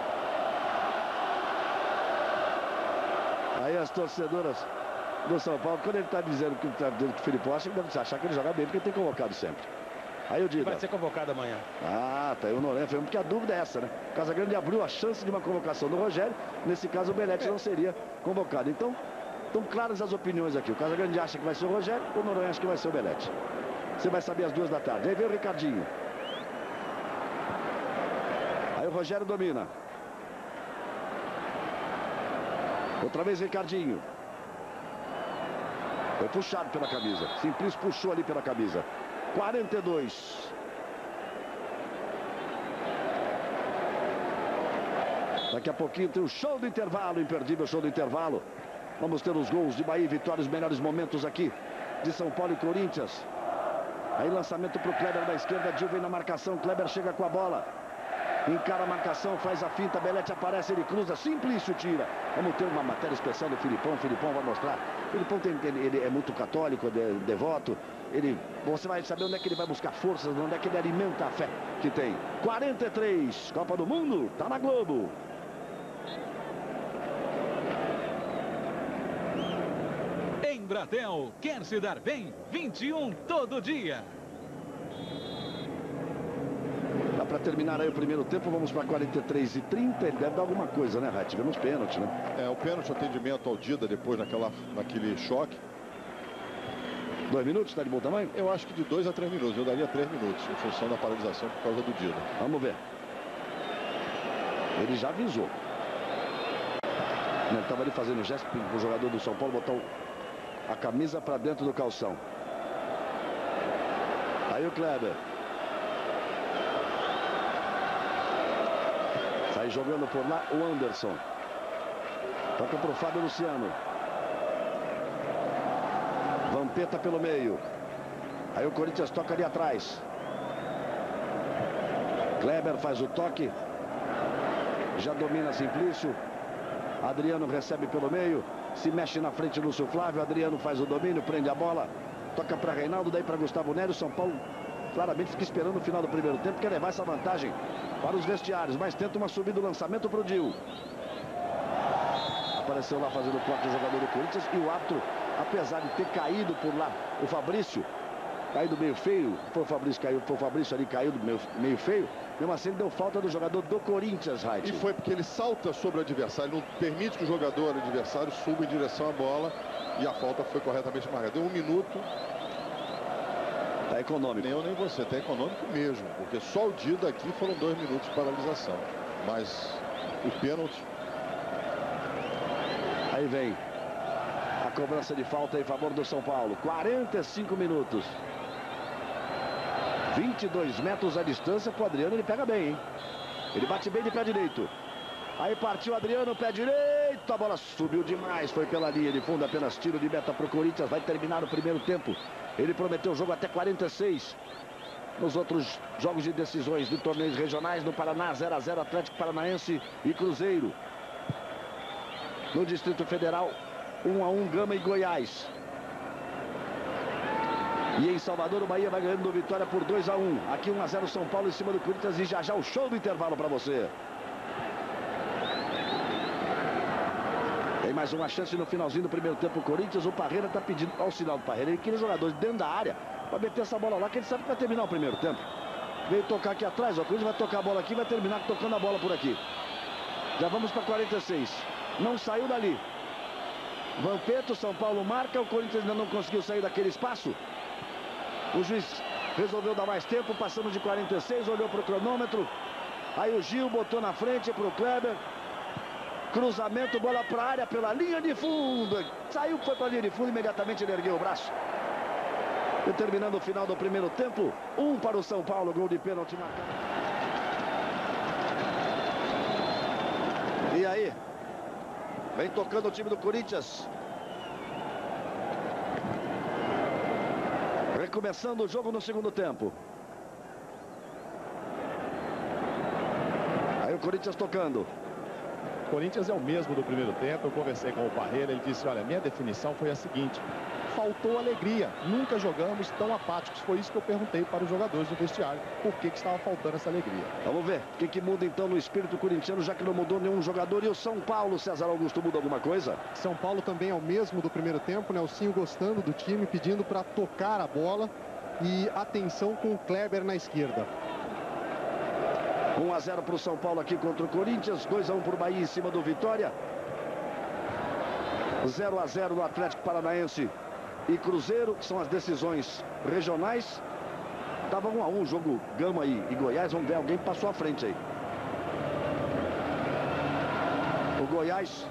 Aí as torcedoras do São Paulo, quando ele está dizendo que o Filipão acha, deve achar que ele joga bem, porque ele tem convocado sempre. Aí o Dida. Vai ser convocado amanhã. Ah, tá aí o Noronha, porque a dúvida é essa, né? O Casagrande abriu a chance de uma convocação do Rogério, nesse caso o Belete não seria convocado. Então, estão claras as opiniões aqui. O Casagrande acha que vai ser o Rogério, o Noronha acha que vai ser o Belete. Você vai saber às 2 da tarde. Aí vem o Ricardinho. Aí o Rogério domina. Outra vez Ricardinho. Foi puxado pela camisa. Simplício puxou ali pela camisa. 42. Daqui a pouquinho tem o show do intervalo. Imperdível show do intervalo. Vamos ter os gols de Bahia e Vitória. Os melhores momentos aqui de São Paulo e Corinthians. Aí lançamento para o Kleber da esquerda. Dil vem na marcação. Kleber chega com a bola. Encara a marcação, faz a finta. Belete aparece, ele cruza. Simplício tira. Vamos ter uma matéria especial do Filipão. O Filipão vai mostrar. O Filipão ele é muito católico, devoto. Você vai saber onde é que ele vai buscar forças, onde é que ele alimenta a fé que tem. 43, Copa do Mundo, tá na Globo. Embratel, quer se dar bem? 21 todo dia. Dá para terminar aí o primeiro tempo, vamos para 43:30. Ele deve dar alguma coisa, né, Rai? Tivemos pênalti, né? É, o pênalti, atendimento ao Dida depois naquele choque. 2 minutos, tá de bom tamanho? Eu acho que de 2 a 3 minutos. Eu daria 3 minutos, em função da paralisação por causa do Dida. Vamos ver. Ele já avisou. Ele estava ali fazendo gesto para o jogador do São Paulo botar a camisa para dentro do calção. Aí o Kleber. Sai jogando por lá o Anderson. Toca para o Fábio Luciano. Vampeta pelo meio. Aí o Corinthians toca ali atrás. Kleber faz o toque. Já domina Simplício. Adriano recebe pelo meio. Se mexe na frente Lúcio Flávio. Adriano faz o domínio, prende a bola. Toca para Reinaldo, daí para Gustavo Nery. São Paulo claramente fica esperando o final do primeiro tempo. Quer levar essa vantagem para os vestiários. Mas tenta uma subida do lançamento para o Dil. Apareceu lá fazendo o corte do jogador do Corinthians. E o árbitro, apesar de ter caído por lá, o Fabrício, caído meio feio. Foi o Fabrício ali, caiu meio feio. Mesmo assim, ele deu falta do jogador do Corinthians, Reit. E foi porque ele salta sobre o adversário, não permite que o jogador adversário suba em direção à bola. E a falta foi corretamente marcada. Deu 1 minuto. Tá econômico. Nem eu nem você, tá econômico mesmo. Porque só o Dida aqui foram 2 minutos de paralisação. Mas o pênalti. Aí vem a cobrança de falta em favor do São Paulo. 45 minutos. 22 metros a distância pro Adriano, ele pega bem, hein? Ele bate bem de pé direito. Aí partiu Adriano, pé direito, a bola subiu demais, foi pela linha de fundo, apenas tiro de meta pro Corinthians, vai terminar o primeiro tempo. Ele prometeu o jogo até 46. Nos outros jogos de decisões de torneios regionais, no Paraná, 0 a 0 Atlético Paranaense e Cruzeiro. No Distrito Federal, 1 a 1 Gama e Goiás. E em Salvador, o Bahia vai ganhando do Vitória por 2 a 1. Aqui 1 a 0 São Paulo em cima do Corinthians e já já o show do intervalo para você. Tem mais uma chance no finalzinho do primeiro tempo o Corinthians. O Parreira está pedindo, ao sinal do Parreira, ele queria jogadores dentro da área para meter essa bola lá, que ele sabe que vai terminar o primeiro tempo. Veio tocar aqui atrás, ó, o Corinthians vai tocar a bola aqui, vai terminar tocando a bola por aqui. Já vamos para 46. Não saiu dali. Vampeta, o São Paulo marca, o Corinthians ainda não conseguiu sair daquele espaço. O juiz resolveu dar mais tempo, passando de 46, olhou para o cronômetro. Aí o Gil botou na frente para o Kleber. Cruzamento, bola para a área pela linha de fundo. Saiu, foi para a linha de fundo, imediatamente ele ergueu o braço. E terminando o final do primeiro tempo, 1 para o São Paulo, gol de pênalti marcado. E aí? Vem tocando o time do Corinthians. Recomeçando o jogo no segundo tempo. Aí o Corinthians tocando. O Corinthians é o mesmo do primeiro tempo. Eu conversei com o Parreira, ele disse, olha, minha definição foi a seguinte: faltou alegria, nunca jogamos tão apáticos. Foi isso que eu perguntei para os jogadores do vestiário, por que estava faltando essa alegria. Vamos ver o que muda então no espírito corintiano, já que não mudou nenhum jogador. E o São Paulo, César Augusto, muda alguma coisa? São Paulo também é o mesmo do primeiro tempo, Nelsinho gostando do time, pedindo para tocar a bola e atenção com o Kleber na esquerda. 1 a 0 para o São Paulo aqui contra o Corinthians, 2 a 1 para o Bahia em cima do Vitória. 0 a 0 no Atlético Paranaense e Cruzeiro, que são as decisões regionais. Estava 1 a 1 o jogo Gama e Goiás. Vamos ver, alguém passou à frente aí. O Goiás.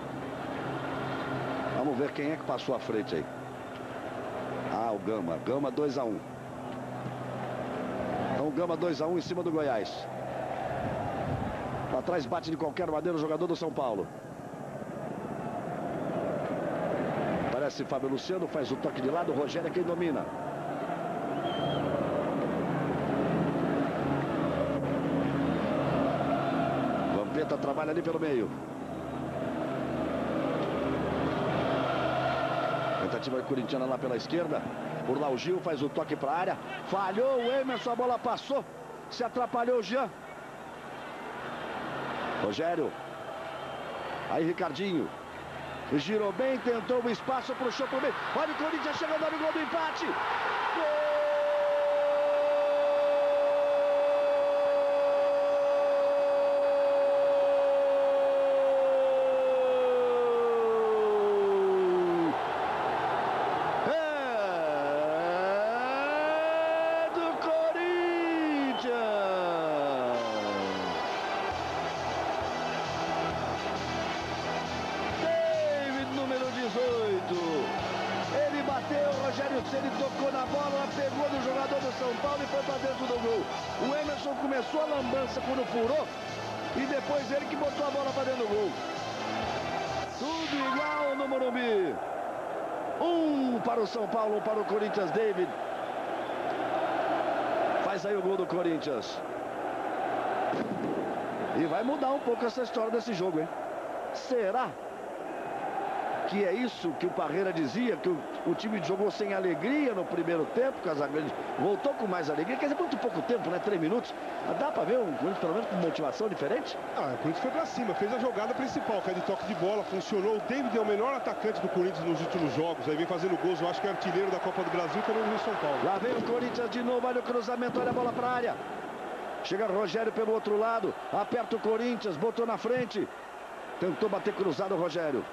Vamos ver quem é que passou à frente aí. Ah, o Gama. Gama 2 a 1. Então o Gama 2 a 1 em cima do Goiás. Lá atrás bate de qualquer maneira o jogador do São Paulo. Parece Fábio Luciano, faz o toque de lado, o Rogério é quem domina. Vampeta trabalha ali pelo meio. Tentativa corintiana lá pela esquerda. Por lá o Gil faz o toque para a área. Falhou o Emerson, a bola passou. Se atrapalhou o Jean. Rogério. Aí Ricardinho. Girou bem, tentou o espaço, puxou pro meio. Olha o Corinthians chegando no gol do empate. Gol! São Paulo e foi para dentro do gol. O Emerson começou a lambança quando furou e depois ele que botou a bola para dentro do gol. Tudo igual no Morumbi. Um para o São Paulo, um para o Corinthians. David faz aí o gol do Corinthians. E vai mudar um pouco essa história desse jogo, hein? Será que é isso que o Parreira dizia, que o time jogou sem alegria no primeiro tempo? Casagrande voltou com mais alegria, quer dizer, muito pouco tempo, né? 3 minutos. Mas dá pra ver um Corinthians pelo menos com motivação diferente? O Corinthians foi pra cima, fez a jogada principal, que é de toque de bola, funcionou. O David é o melhor atacante do Corinthians nos últimos jogos, aí vem fazendo gols, eu acho que é artilheiro da Copa do Brasil, também no Rio São Paulo. Lá vem o Corinthians de novo, olha o cruzamento, olha a bola pra área. Chega Rogério pelo outro lado, aperta o Corinthians, botou na frente. Tentou bater cruzado o Rogério.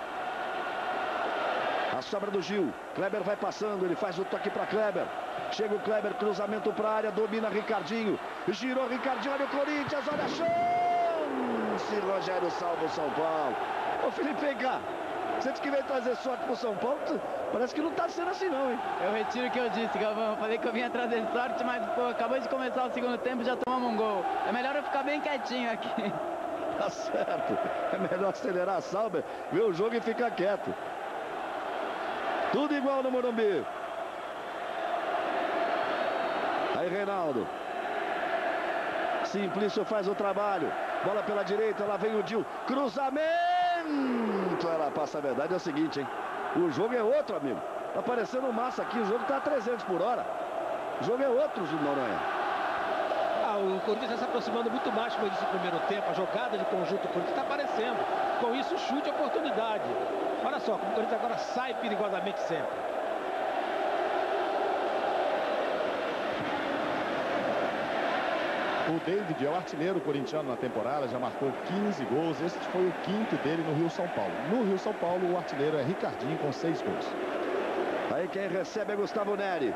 A sobra do Gil. Kleber vai passando, ele faz o toque para Kleber. Chega o Kleber, cruzamento para a área, domina Ricardinho. Girou Ricardinho, olha o Corinthians, olha a chance. Rogério salva o São Paulo. Ô Felipe, vem cá. Você disse que veio trazer sorte pro São Paulo, parece que não tá sendo assim não, hein? Eu retiro o que eu disse, Galvão. Eu falei que eu vinha trazer sorte, mas pô, acabou de começar o segundo tempo e já tomamos um gol. É melhor eu ficar bem quietinho aqui. Tá certo. É melhor acelerar a Sauber, ver o jogo e ficar quieto. Tudo igual no Morumbi. Aí Reinaldo. Simplício faz o trabalho. Bola pela direita, lá vem o Gil. Cruzamento! Ela passa a verdade, é o seguinte, hein? O jogo é outro, amigo. Tá parecendo massa aqui, o jogo tá a 300 por hora. O jogo é outro, Noronha. O Corinthians está se aproximando muito mais, como eu disse no primeiro tempo. A jogada de conjunto do Corinthians está aparecendo. Com isso, chute e oportunidade. Olha só, como o Corinthians agora sai perigosamente sempre. O David é o artilheiro corintiano na temporada, já marcou 15 gols. Esse foi o 5º dele no Rio São Paulo. No Rio São Paulo, o artilheiro é Ricardinho com 6 gols. Aí quem recebe é Gustavo Neri.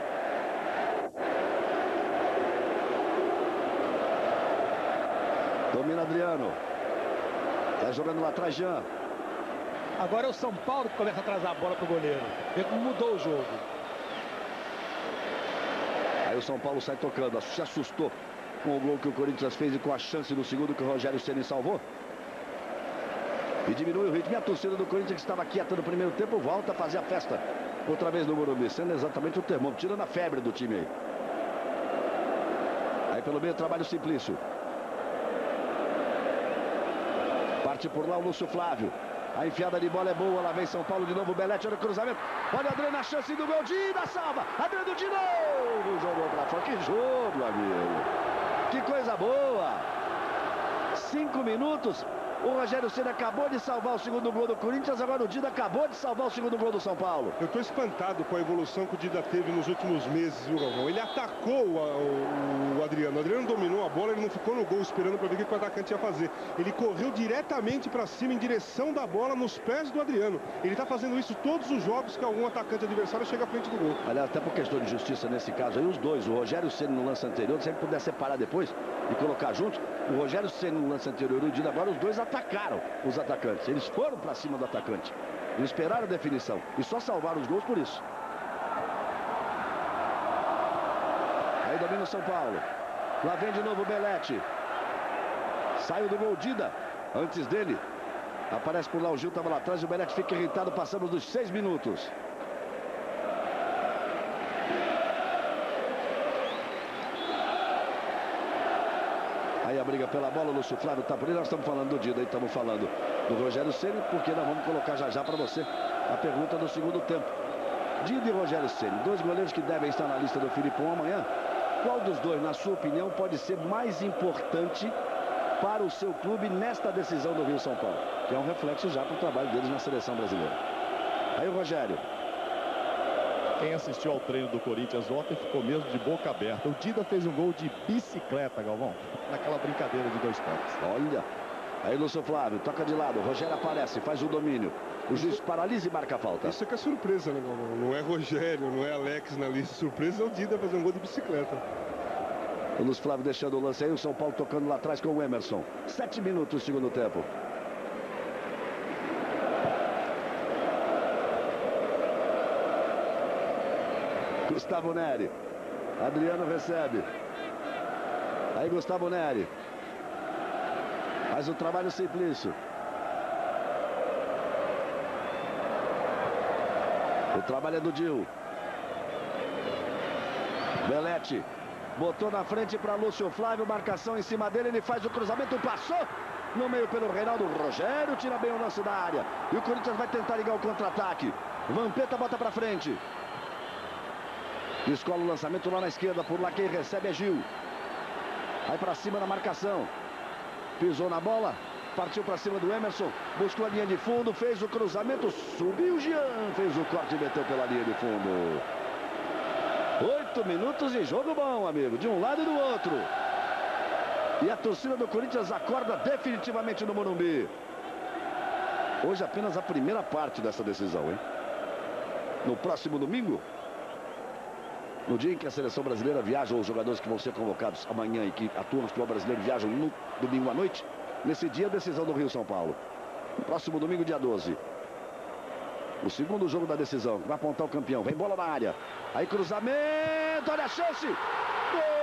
Domina Adriano. Tá jogando lá atrás, Jean. Agora é o São Paulo que começa a atrasar a bola pro goleiro. Vê como mudou o jogo. Aí o São Paulo sai tocando. Se assustou com o gol que o Corinthians fez e com a chance do segundo que o Rogério Ceni salvou. E diminui o ritmo. E a torcida do Corinthians, que estava quieta no primeiro tempo, volta a fazer a festa. Outra vez no Morumbi, sendo exatamente o termômetro, tirando a febre do time aí. Aí pelo meio trabalha o Simplício. Parte por lá o Lúcio Flávio. A enfiada de bola é boa, lá vem São Paulo de novo, Belete, olha o cruzamento. Olha o Adriano, a chance do gol, Dida salva. Adriano de novo, jogou pra fora. Que jogo, amigo. Que coisa boa. 5 minutos. O Rogério Ceni acabou de salvar o segundo gol do Corinthians, agora o Dida acabou de salvar o segundo gol do São Paulo. Eu estou espantado com a evolução que o Dida teve nos últimos meses, viu, Galvão? Ele atacou o Adriano. O Adriano dominou a bola, ele não ficou no gol esperando para ver o que o atacante ia fazer. Ele correu diretamente para cima, em direção da bola, nos pés do Adriano. Ele está fazendo isso todos os jogos que algum atacante adversário chega à frente do gol. Aliás, até por questão de justiça nesse caso aí, os dois, o Rogério Ceni no lance anterior, se ele puder separar depois e colocar juntos, o Rogério Ceni no lance anterior e o Dida agora, os dois atacaram os atacantes. Eles foram para cima do atacante. Eles esperaram a definição e só salvaram os gols por isso. Aí domina o São Paulo. Lá vem de novo o Belete. Saiu do gol Dida. Antes dele, aparece por lá o Gil, estava lá atrás. O Belete fica irritado. Passamos dos 6 minutos. Aí a briga pela bola, o Lúcio Flávio tá por aí. Nós estamos falando do Dida, aí estamos falando do Rogério Ceni, porque nós vamos colocar já para você a pergunta do segundo tempo. Dida e Rogério Ceni, 2 goleiros que devem estar na lista do Filipão amanhã. Qual dos dois, na sua opinião, pode ser mais importante para o seu clube nesta decisão do Rio São Paulo? Que é um reflexo já para o trabalho deles na seleção brasileira. Aí o Rogério. Quem assistiu ao treino do Corinthians ontem ficou mesmo de boca aberta. O Dida fez um gol de bicicleta, Galvão, naquela brincadeira de 2 toques. Olha, aí Lúcio Flávio, toca de lado, o Rogério aparece, faz o domínio. O juiz paralisa e marca a falta. Isso é que é surpresa, né, Galvão? Não é Rogério, não é Alex na lista. Surpresa é o Dida fazer um gol de bicicleta. O Lúcio Flávio deixando o lance aí, o São Paulo tocando lá atrás com o Emerson. 7 minutos do segundo tempo. Gustavo Neri. Adriano recebe. Aí Gustavo Neri. Faz o trabalho Simplício. O trabalho é do Dil. Belete. Botou na frente para Lúcio Flávio. Marcação em cima dele. Ele faz o cruzamento. Passou no meio pelo Reinaldo. Rogério tira bem o lance da área. E o Corinthians vai tentar ligar o contra-ataque. Vampeta bota para frente. Escola o lançamento lá na esquerda. Por lá quem recebe é Gil. Vai para cima na marcação. Pisou na bola. Partiu para cima do Emerson. Buscou a linha de fundo. Fez o cruzamento. Subiu o Jean. Fez o corte e meteu pela linha de fundo. 8 minutos de jogo bom, amigo. De um lado e do outro. E a torcida do Corinthians acorda definitivamente no Morumbi. Hoje apenas a primeira parte dessa decisão, hein? No próximo domingo, no dia em que a seleção brasileira viaja, os jogadores que vão ser convocados amanhã e que atuam no futebol brasileiro viajam no domingo à noite, nesse dia a decisão do Rio-São Paulo. Próximo domingo, dia 12. O segundo jogo da decisão, vai apontar o campeão. Vem bola na área. Aí cruzamento, olha a chance. Gol!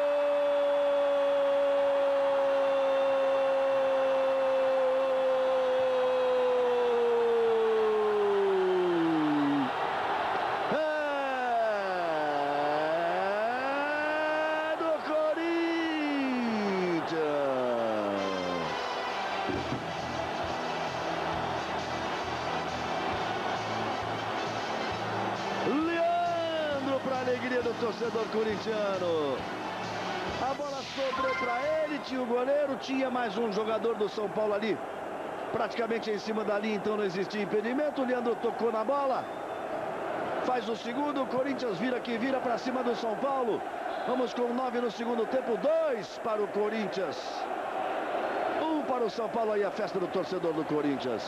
Alegria do torcedor corintiano. A bola sobrou para ele, tinha o goleiro, tinha mais um jogador do São Paulo ali, praticamente em cima da linha, então não existia impedimento. O Leandro tocou na bola, faz o segundo, o Corinthians vira que vira para cima do São Paulo. Vamos com 9 no segundo tempo, 2 para o Corinthians, 1 para o São Paulo. Aí a festa do torcedor do Corinthians.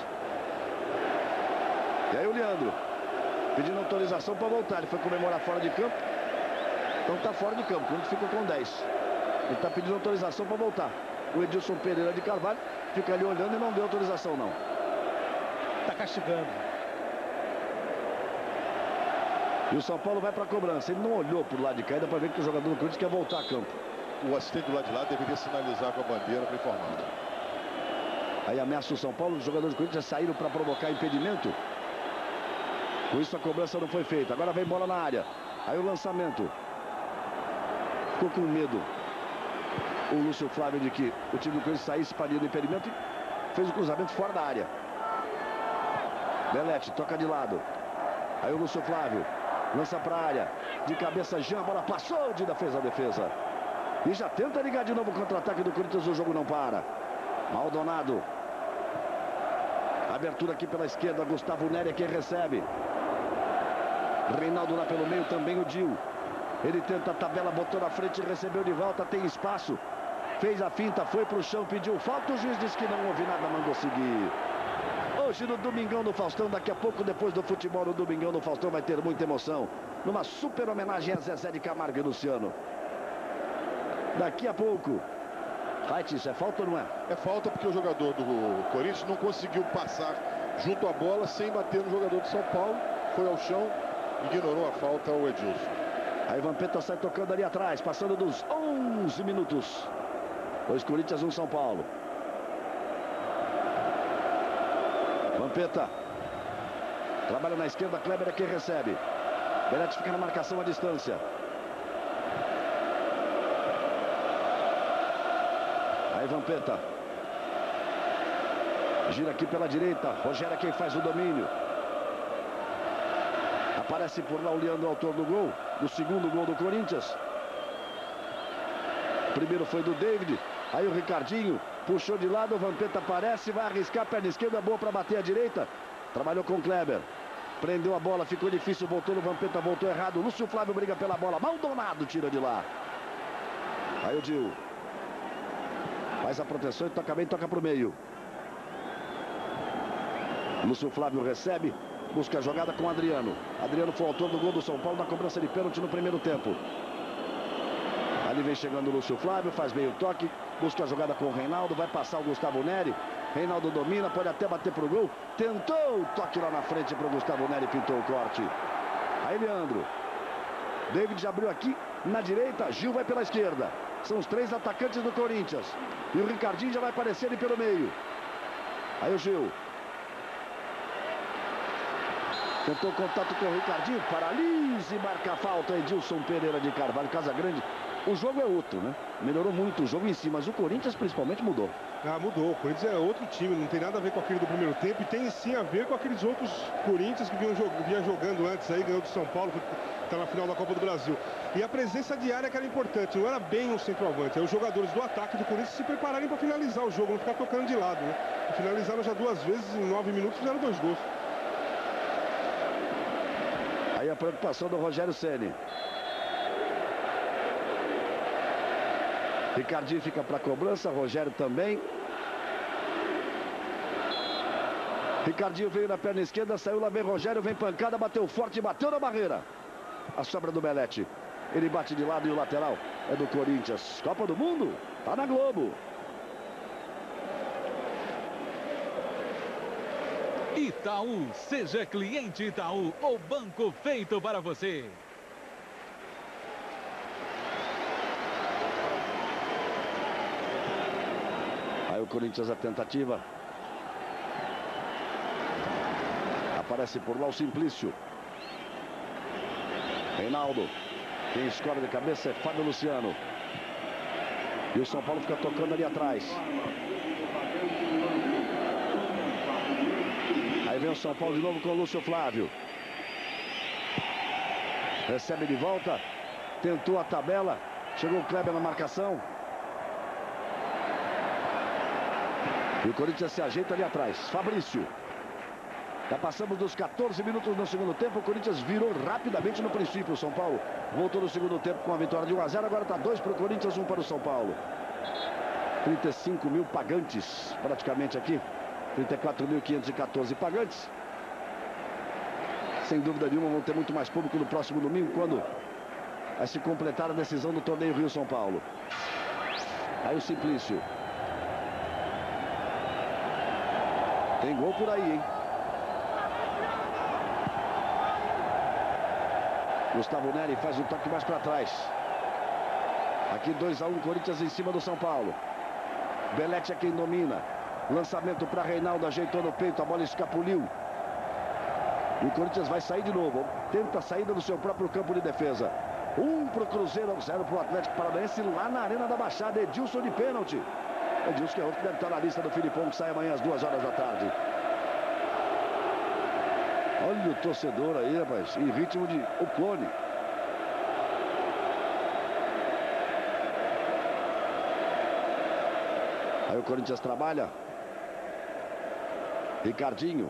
E aí o Leandro pedindo autorização para voltar. Ele foi comemorar fora de campo. Então tá fora de campo. O Corinthians ficou com 10. Ele está pedindo autorização para voltar. O Edilson Pereira de Carvalho fica ali olhando e não deu autorização não. Tá castigando. E o São Paulo vai para a cobrança. Ele não olhou por lado de cá. Dá para ver que o jogador do Corinthians quer voltar a campo. O assistente do lado de lá deveria sinalizar com a bandeira para informar. Aí ameaça o São Paulo. Os jogadores do Corinthians saíram para provocar impedimento. Com isso a cobrança não foi feita. Agora vem bola na área. Aí o lançamento. Ficou com medo o Lúcio Flávio de que o time do Corinthians saísse para ali do impedimento e fez o cruzamento fora da área. Belete toca de lado. Aí o Lúcio Flávio lança para a área. De cabeça Jean, a bola passou. Dida fez a defesa. E já tenta ligar de novo o contra-ataque do Corinthians. O jogo não para. Maldonado. Abertura aqui pela esquerda. Gustavo Neri é quem recebe. Reinaldo lá pelo meio, também o Dil. Ele tenta a tabela, botou na frente, recebeu de volta, tem espaço. Fez a finta, foi pro chão, pediu falta. O juiz disse que não houve nada, mandou seguir. Hoje no Domingão do Faustão, daqui a pouco, depois do futebol no Domingão do Faustão, vai ter muita emoção. Numa super homenagem a Zezé de Camargo e Luciano. Daqui a pouco. Right, isso é falta ou não é? É falta porque o jogador do Corinthians não conseguiu passar junto à bola sem bater no jogador de São Paulo. Foi ao chão. Ignorou a falta o Edilson. Aí Vampeta sai tocando ali atrás, passando dos 11 minutos. 2 Corinthians, 1 São Paulo. Vampeta. Trabalha na esquerda, Kleber é quem recebe. Belete fica na marcação à distância. Aí Vampeta. Gira aqui pela direita. Rogério é quem faz o domínio. Aparece por lá o Leandro, autor do gol. Do segundo gol do Corinthians. O primeiro foi do David. Aí o Ricardinho puxou de lado. O Vampeta aparece, vai arriscar a perna esquerda, boa para bater à direita. Trabalhou com o Kleber. Prendeu a bola, ficou difícil, voltou no Vampeta, voltou errado. Lúcio Flávio briga pela bola. Maldonado tira de lá. Aí o Dil. Faz a proteção e toca bem, toca para o meio. Lúcio Flávio recebe. Busca a jogada com o Adriano. Adriano foi o autor do gol do São Paulo na cobrança de pênalti no primeiro tempo. Ali vem chegando o Lúcio Flávio, faz bem o toque. Busca a jogada com o Reinaldo, vai passar o Gustavo Neri. Reinaldo domina, pode até bater pro gol. Tentou o toque lá na frente para o Gustavo Neri, pintou o corte. Aí Leandro. David já abriu aqui, na direita, Gil vai pela esquerda. São os 3 atacantes do Corinthians. E o Ricardinho já vai aparecer ali pelo meio. Aí o Gil. Tentou contato com o Ricardinho. Paralisa e marca a falta. Edilson Pereira de Carvalho, Casagrande. O jogo é outro, né? Melhorou muito o jogo em si, mas o Corinthians principalmente mudou. Mudou. O Corinthians é outro time, não tem nada a ver com aquele do primeiro tempo e tem sim a ver com aqueles outros Corinthians que vinham jogando antes aí, ganhou do São Paulo, que está na final da Copa do Brasil. E a presença diária que era importante, não era bem um centroavante, os jogadores do ataque do Corinthians se prepararem para finalizar o jogo, não ficar tocando de lado, né? Finalizaram já 2 vezes, em 9 minutos fizeram 2 gols. Aí a preocupação do Rogério Ceni. Ricardinho fica para cobrança, Rogério também. Ricardinho veio na perna esquerda, saiu lá bem Rogério, vem pancada, bateu forte, bateu na barreira. A sobra do Belete. Ele bate de lado e o lateral é do Corinthians. Copa do Mundo, tá na Globo. Itaú, seja cliente Itaú, o banco feito para você. Aí o Corinthians a tentativa. Aparece por lá o Simplício. Reinaldo. Quem escolhe de cabeça é Fábio Luciano. E o São Paulo fica tocando ali atrás. Aí vem o São Paulo de novo com o Lúcio Flávio. Recebe de volta. Tentou a tabela. Chegou o Kleber na marcação. E o Corinthians se ajeita ali atrás. Fabrício. Já passamos dos 14 minutos no segundo tempo. O Corinthians virou rapidamente no princípio. O São Paulo voltou no segundo tempo com a vitória de 1-0. Agora está 2 para o Corinthians, 1 para o São Paulo. 35 mil pagantes praticamente aqui. 34.514 pagantes. Sem dúvida nenhuma vão ter muito mais público no próximo domingo, quando vai se completar a decisão do torneio Rio-São Paulo. Aí o Simplício. Tem gol por aí, hein? Gustavo Neri faz um toque mais para trás. Aqui 2-1, Corinthians em cima do São Paulo. Belete é quem domina. Lançamento para Reinaldo, ajeitou no peito, a bola escapuliu. E o Corinthians vai sair de novo. Tenta a saída do seu próprio campo de defesa. 1 para o Cruzeiro, 0 para o Atlético Paranaense lá na Arena da Baixada. Edilson de pênalti. Edilson que é outro que deve estar na lista do Filipão, que sai amanhã às 2 horas da tarde. Olha o torcedor aí, rapaz, em ritmo de o clone. Aí o Corinthians trabalha. Ricardinho.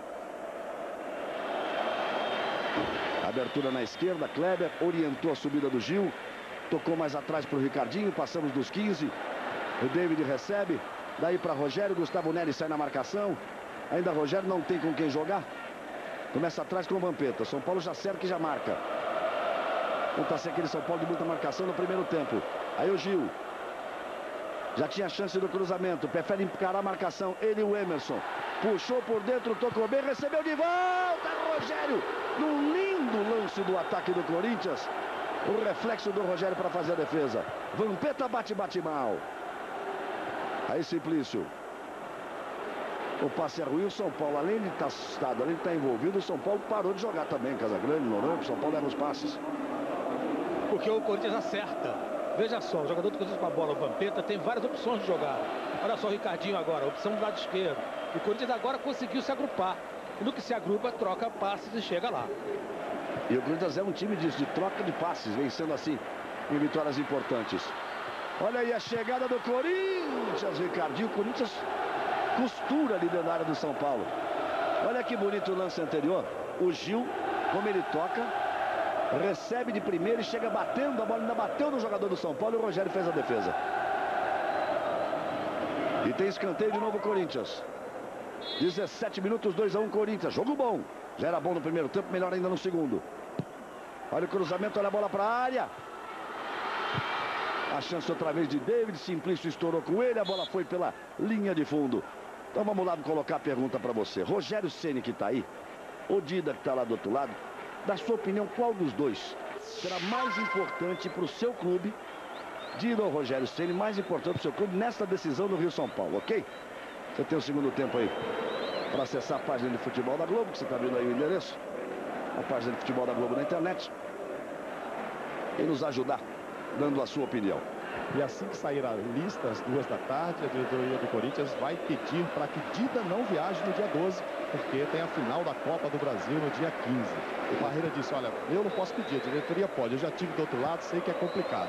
Abertura na esquerda, Kleber orientou a subida do Gil. Tocou mais atrás para o Ricardinho, passamos dos 15. O David recebe. Daí para Rogério, Gustavo Neri sai na marcação. Ainda Rogério não tem com quem jogar. Começa atrás com o Vampeta. São Paulo já cerca e já marca. Não está sem aquele São Paulo de muita marcação no primeiro tempo. Aí o Gil. Já tinha chance do cruzamento. Prefere encarar a marcação. Ele e o Emerson. Puxou por dentro, tocou bem, recebeu de volta. Rogério. Num lindo lance do ataque do Corinthians. O reflexo do Rogério para fazer a defesa. Vampeta bate mal. Aí Simplício. O passe é ruim, o São Paulo, além de estar assustado, além de estar envolvido, o São Paulo parou de jogar também. Casagrande, Noronha, o São Paulo erra os passes. Porque o Corinthians acerta. Veja só, o jogador do Corinthians com a bola, o Vampeta, tem várias opções de jogar. Olha só o Ricardinho agora, opção do lado esquerdo. O Corinthians agora conseguiu se agrupar. E no que se agrupa, troca passes e chega lá. E o Corinthians é um time de troca de passes, vencendo assim em vitórias importantes. Olha aí a chegada do Corinthians, Ricardinho. O Corinthians costura ali dentro da área do São Paulo. Olha que bonito o lance anterior. O Gil, como ele toca, recebe de primeira e chega batendo. A bola ainda bateu no jogador do São Paulo e o Rogério fez a defesa. E tem escanteio de novo o Corinthians. 17 minutos, 2-1 Corinthians. Jogo bom. Já era bom no primeiro tempo, melhor ainda no segundo. Olha o cruzamento, olha a bola para a área. A chance outra vez de David. Simplício estourou com ele. A bola foi pela linha de fundo. Então vamos lá colocar a pergunta para você. Rogério Ceni que está aí, o Dida que está lá do outro lado, da sua opinião, qual dos dois será mais importante para o seu clube, de ir ao Rogério Ceni, mais importante para o seu clube nesta decisão do Rio-São Paulo, ok? Você tem o segundo tempo aí para acessar a página de futebol da Globo, que você está vendo aí o endereço, a página de futebol da Globo na internet, e nos ajudar dando a sua opinião. E assim que sair a lista, às 2 da tarde, a diretoria do Corinthians vai pedir para que Dida não viaje no dia 12, porque tem a final da Copa do Brasil no dia 15. O Parreira disse, olha, eu não posso pedir, a diretoria pode, eu já tive do outro lado, sei que é complicado.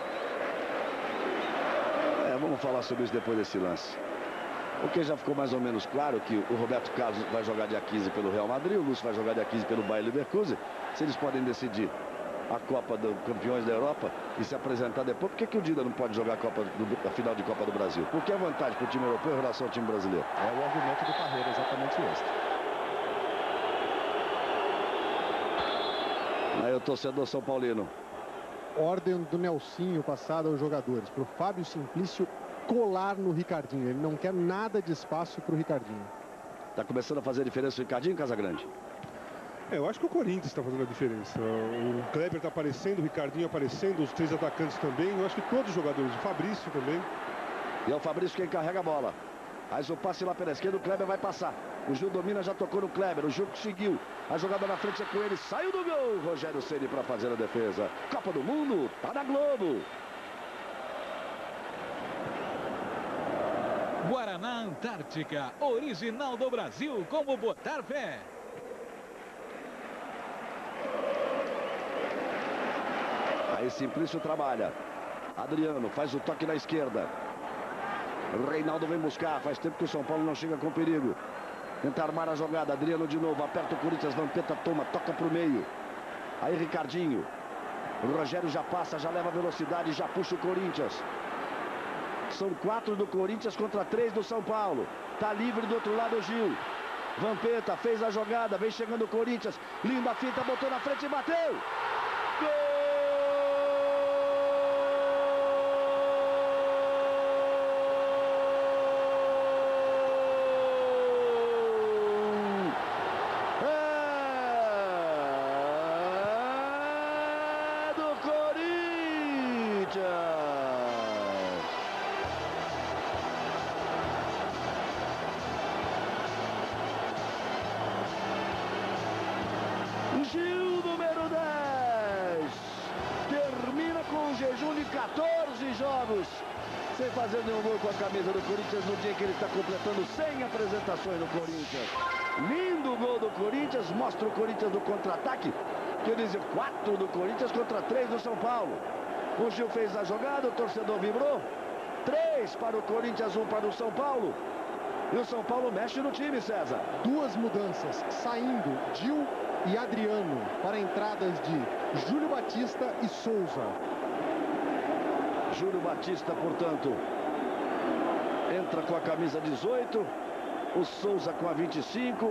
Vamos falar sobre isso depois desse lance. Porque já ficou mais ou menos claro que o Roberto Carlos vai jogar dia 15 pelo Real Madrid, o Lúcio vai jogar dia 15 pelo Bayer Leverkusen. Se eles podem decidir a Copa dos Campeões da Europa e se apresentar depois, por que o Dida não pode jogar a final de Copa do Brasil? Por que a vantagem para o time europeu em relação ao time brasileiro? É o argumento do Parreira, exatamente esse. Aí o torcedor São Paulino. Ordem do Nelsinho passada aos jogadores, para o Fábio Simplício colar no Ricardinho. Ele não quer nada de espaço para o Ricardinho. Está começando a fazer a diferença o Ricardinho, Casagrande? Eu acho que o Corinthians está fazendo a diferença. O Kleber está aparecendo, o Ricardinho aparecendo, os 3 atacantes também. Eu acho que todos os jogadores, o Fabrício também. E é o Fabrício quem carrega a bola. Mas o passe lá pela esquerda, o Kleber vai passar. O Gil domina, já tocou no Kleber. O Gil conseguiu. A jogada na frente é com ele. Saiu do gol. Rogério Ceni para fazer a defesa. Copa do Mundo, tá na Globo. Guaraná Antártica, original do Brasil, como botar fé. Aí Simplício trabalha. Adriano faz o toque na esquerda. Reinaldo vem buscar. Faz tempo que o São Paulo não chega com perigo. Tenta armar a jogada. Adriano de novo. Aperta o Corinthians. Vampeta toma. Toca para o meio. Aí Ricardinho. O Rogério já passa. Já leva velocidade. Já puxa o Corinthians. São 4 do Corinthians contra 3 do São Paulo. Tá livre do outro lado o Gil. Vampeta fez a jogada. Vem chegando o Corinthians. Linda fita. Botou na frente e bateu. Gol! Gil, número 10, termina com um jejum de 14 jogos, sem fazer nenhum gol com a camisa do Corinthians no dia que ele está completando 100 apresentações no Corinthians. Lindo gol do Corinthians, mostra o Corinthians do contra-ataque, quer dizer, 4 do Corinthians contra 3 do São Paulo. O Gil fez a jogada, o torcedor vibrou, 3 para o Corinthians, 1 para o São Paulo. E o São Paulo mexe no time, César. 2 mudanças, saindo Gil e Adriano para entradas de Júlio Batista e Souza. Júlio Batista, portanto, entra com a camisa 18, o Souza com a 25.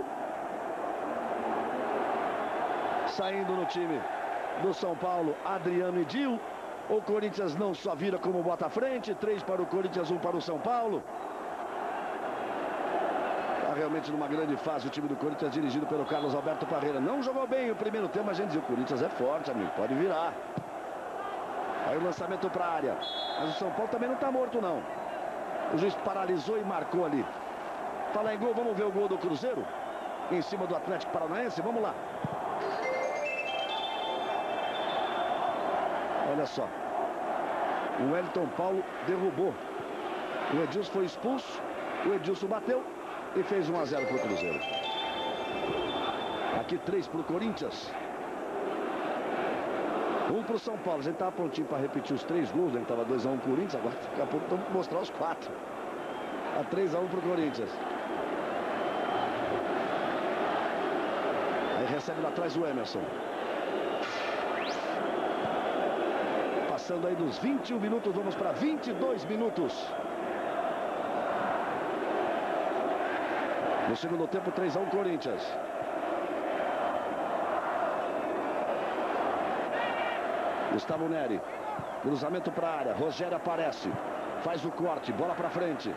Saindo no time do São Paulo, Adriano e Gil. O Corinthians não só vira como bota à frente, 3 para o Corinthians, 1 para o São Paulo. Realmente numa grande fase o time do Corinthians, dirigido pelo Carlos Alberto Parreira. Não jogou bem o primeiro tempo, a gente dizia, o Corinthians é forte, amigo, pode virar. Aí o lançamento para a área. Mas o São Paulo também não está morto, não. O juiz paralisou e marcou ali. Fala em gol, vamos ver o gol do Cruzeiro em cima do Atlético Paranaense, vamos lá. Olha só, o Wellington Paulo derrubou. O Edilson foi expulso, o Edilson bateu e fez 1 a 0 para o Cruzeiro. Aqui 3 para o Corinthians. 1 para o São Paulo. A gente estava prontinho para repetir os 3 gols, né? Estava 2 a 1 Corinthians, agora daqui a pouco estamos para mostrar os 4. A 3 a 1 para o Corinthians. Aí recebe lá atrás o Emerson. Passando aí dos 21 minutos, vamos para 22 minutos. No segundo tempo, 3 a 1 Corinthians. Gustavo Neri. Cruzamento para a área. Rogério aparece. Faz o corte. Bola para frente.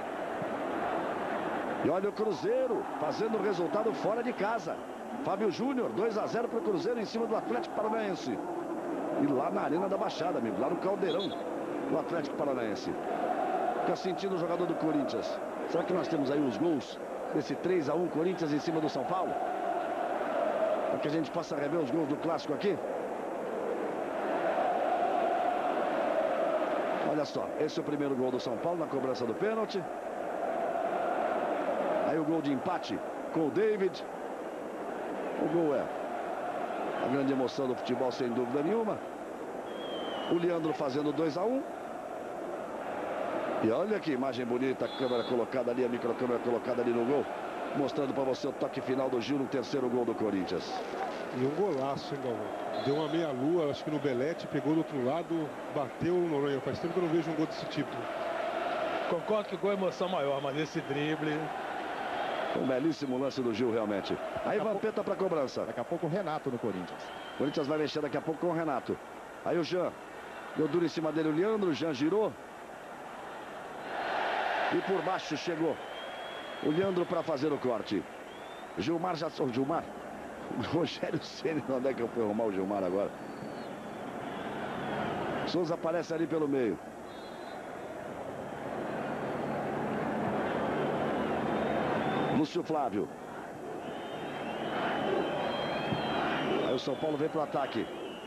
E olha o Cruzeiro fazendo o resultado fora de casa. Fábio Júnior, 2 a 0 para o Cruzeiro em cima do Atlético Paranaense. E lá na Arena da Baixada, amigo, lá no Caldeirão do Atlético Paranaense. Fica sentindo o jogador do Corinthians. Será que nós temos aí os gols desse 3-1 Corinthians em cima do São Paulo? Para que a gente possa rever os gols do clássico aqui. Olha só, esse é o primeiro gol do São Paulo na cobrança do pênalti. Aí o gol de empate com o David. O gol é a grande emoção do futebol, sem dúvida nenhuma. O Leandro fazendo 2-1. E olha que imagem bonita, a câmera colocada ali, a microcâmera colocada ali no gol, mostrando para você o toque final do Gil no terceiro gol do Corinthians. E um golaço, hein, Galvão? Deu uma meia-lua, acho que no Belete, pegou do outro lado, bateu no Noronha. Faz tempo que eu não vejo um gol desse tipo. Concordo que o gol é emoção maior, mas esse drible... Um belíssimo lance do Gil, realmente. Aí Vampeta para cobrança. Daqui a pouco o Renato no Corinthians. O Corinthians vai mexer daqui a pouco com o Renato. Aí o Jean. Deu duro em cima dele o Leandro. O Jean girou. E por baixo chegou o Leandro para fazer o corte. Gilmar já... Oh, Gilmar. Rogério Ceni. Onde é que eu fui arrumar o Gilmar agora? Souza aparece ali pelo meio. Lúcio Flávio. Aí o São Paulo vem para o ataque.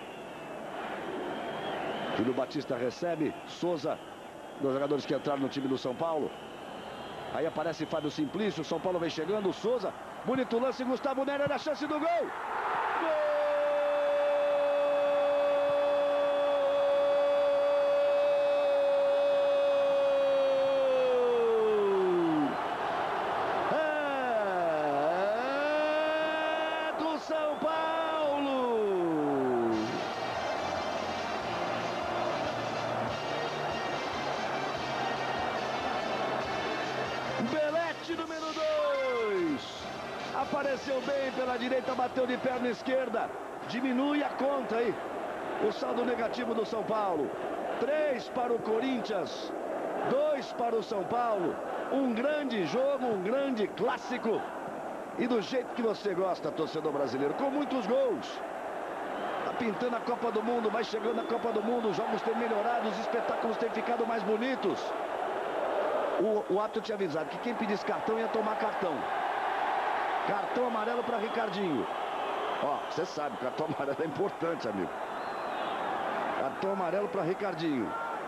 Júlio Batista recebe. Souza, dos jogadores que entraram no time do São Paulo. Aí aparece Fábio Simplício. O São Paulo vem chegando. Souza. Bonito lance. Gustavo Nery na chance do gol. São Paulo! Belete, número 2. Apareceu bem pela direita, bateu de perna esquerda. Diminui a conta aí. O saldo negativo do São Paulo. 3 para o Corinthians, 2 para o São Paulo. Um grande jogo, um grande clássico. E do jeito que você gosta, torcedor brasileiro, com muitos gols. Tá pintando a Copa do Mundo, vai chegando a Copa do Mundo, os jogos têm melhorado, os espetáculos têm ficado mais bonitos. O árbitro tinha avisado que quem pedisse cartão ia tomar cartão. Cartão amarelo para Ricardinho. Ó, você sabe, cartão amarelo é importante, amigo. Cartão amarelo para Ricardinho.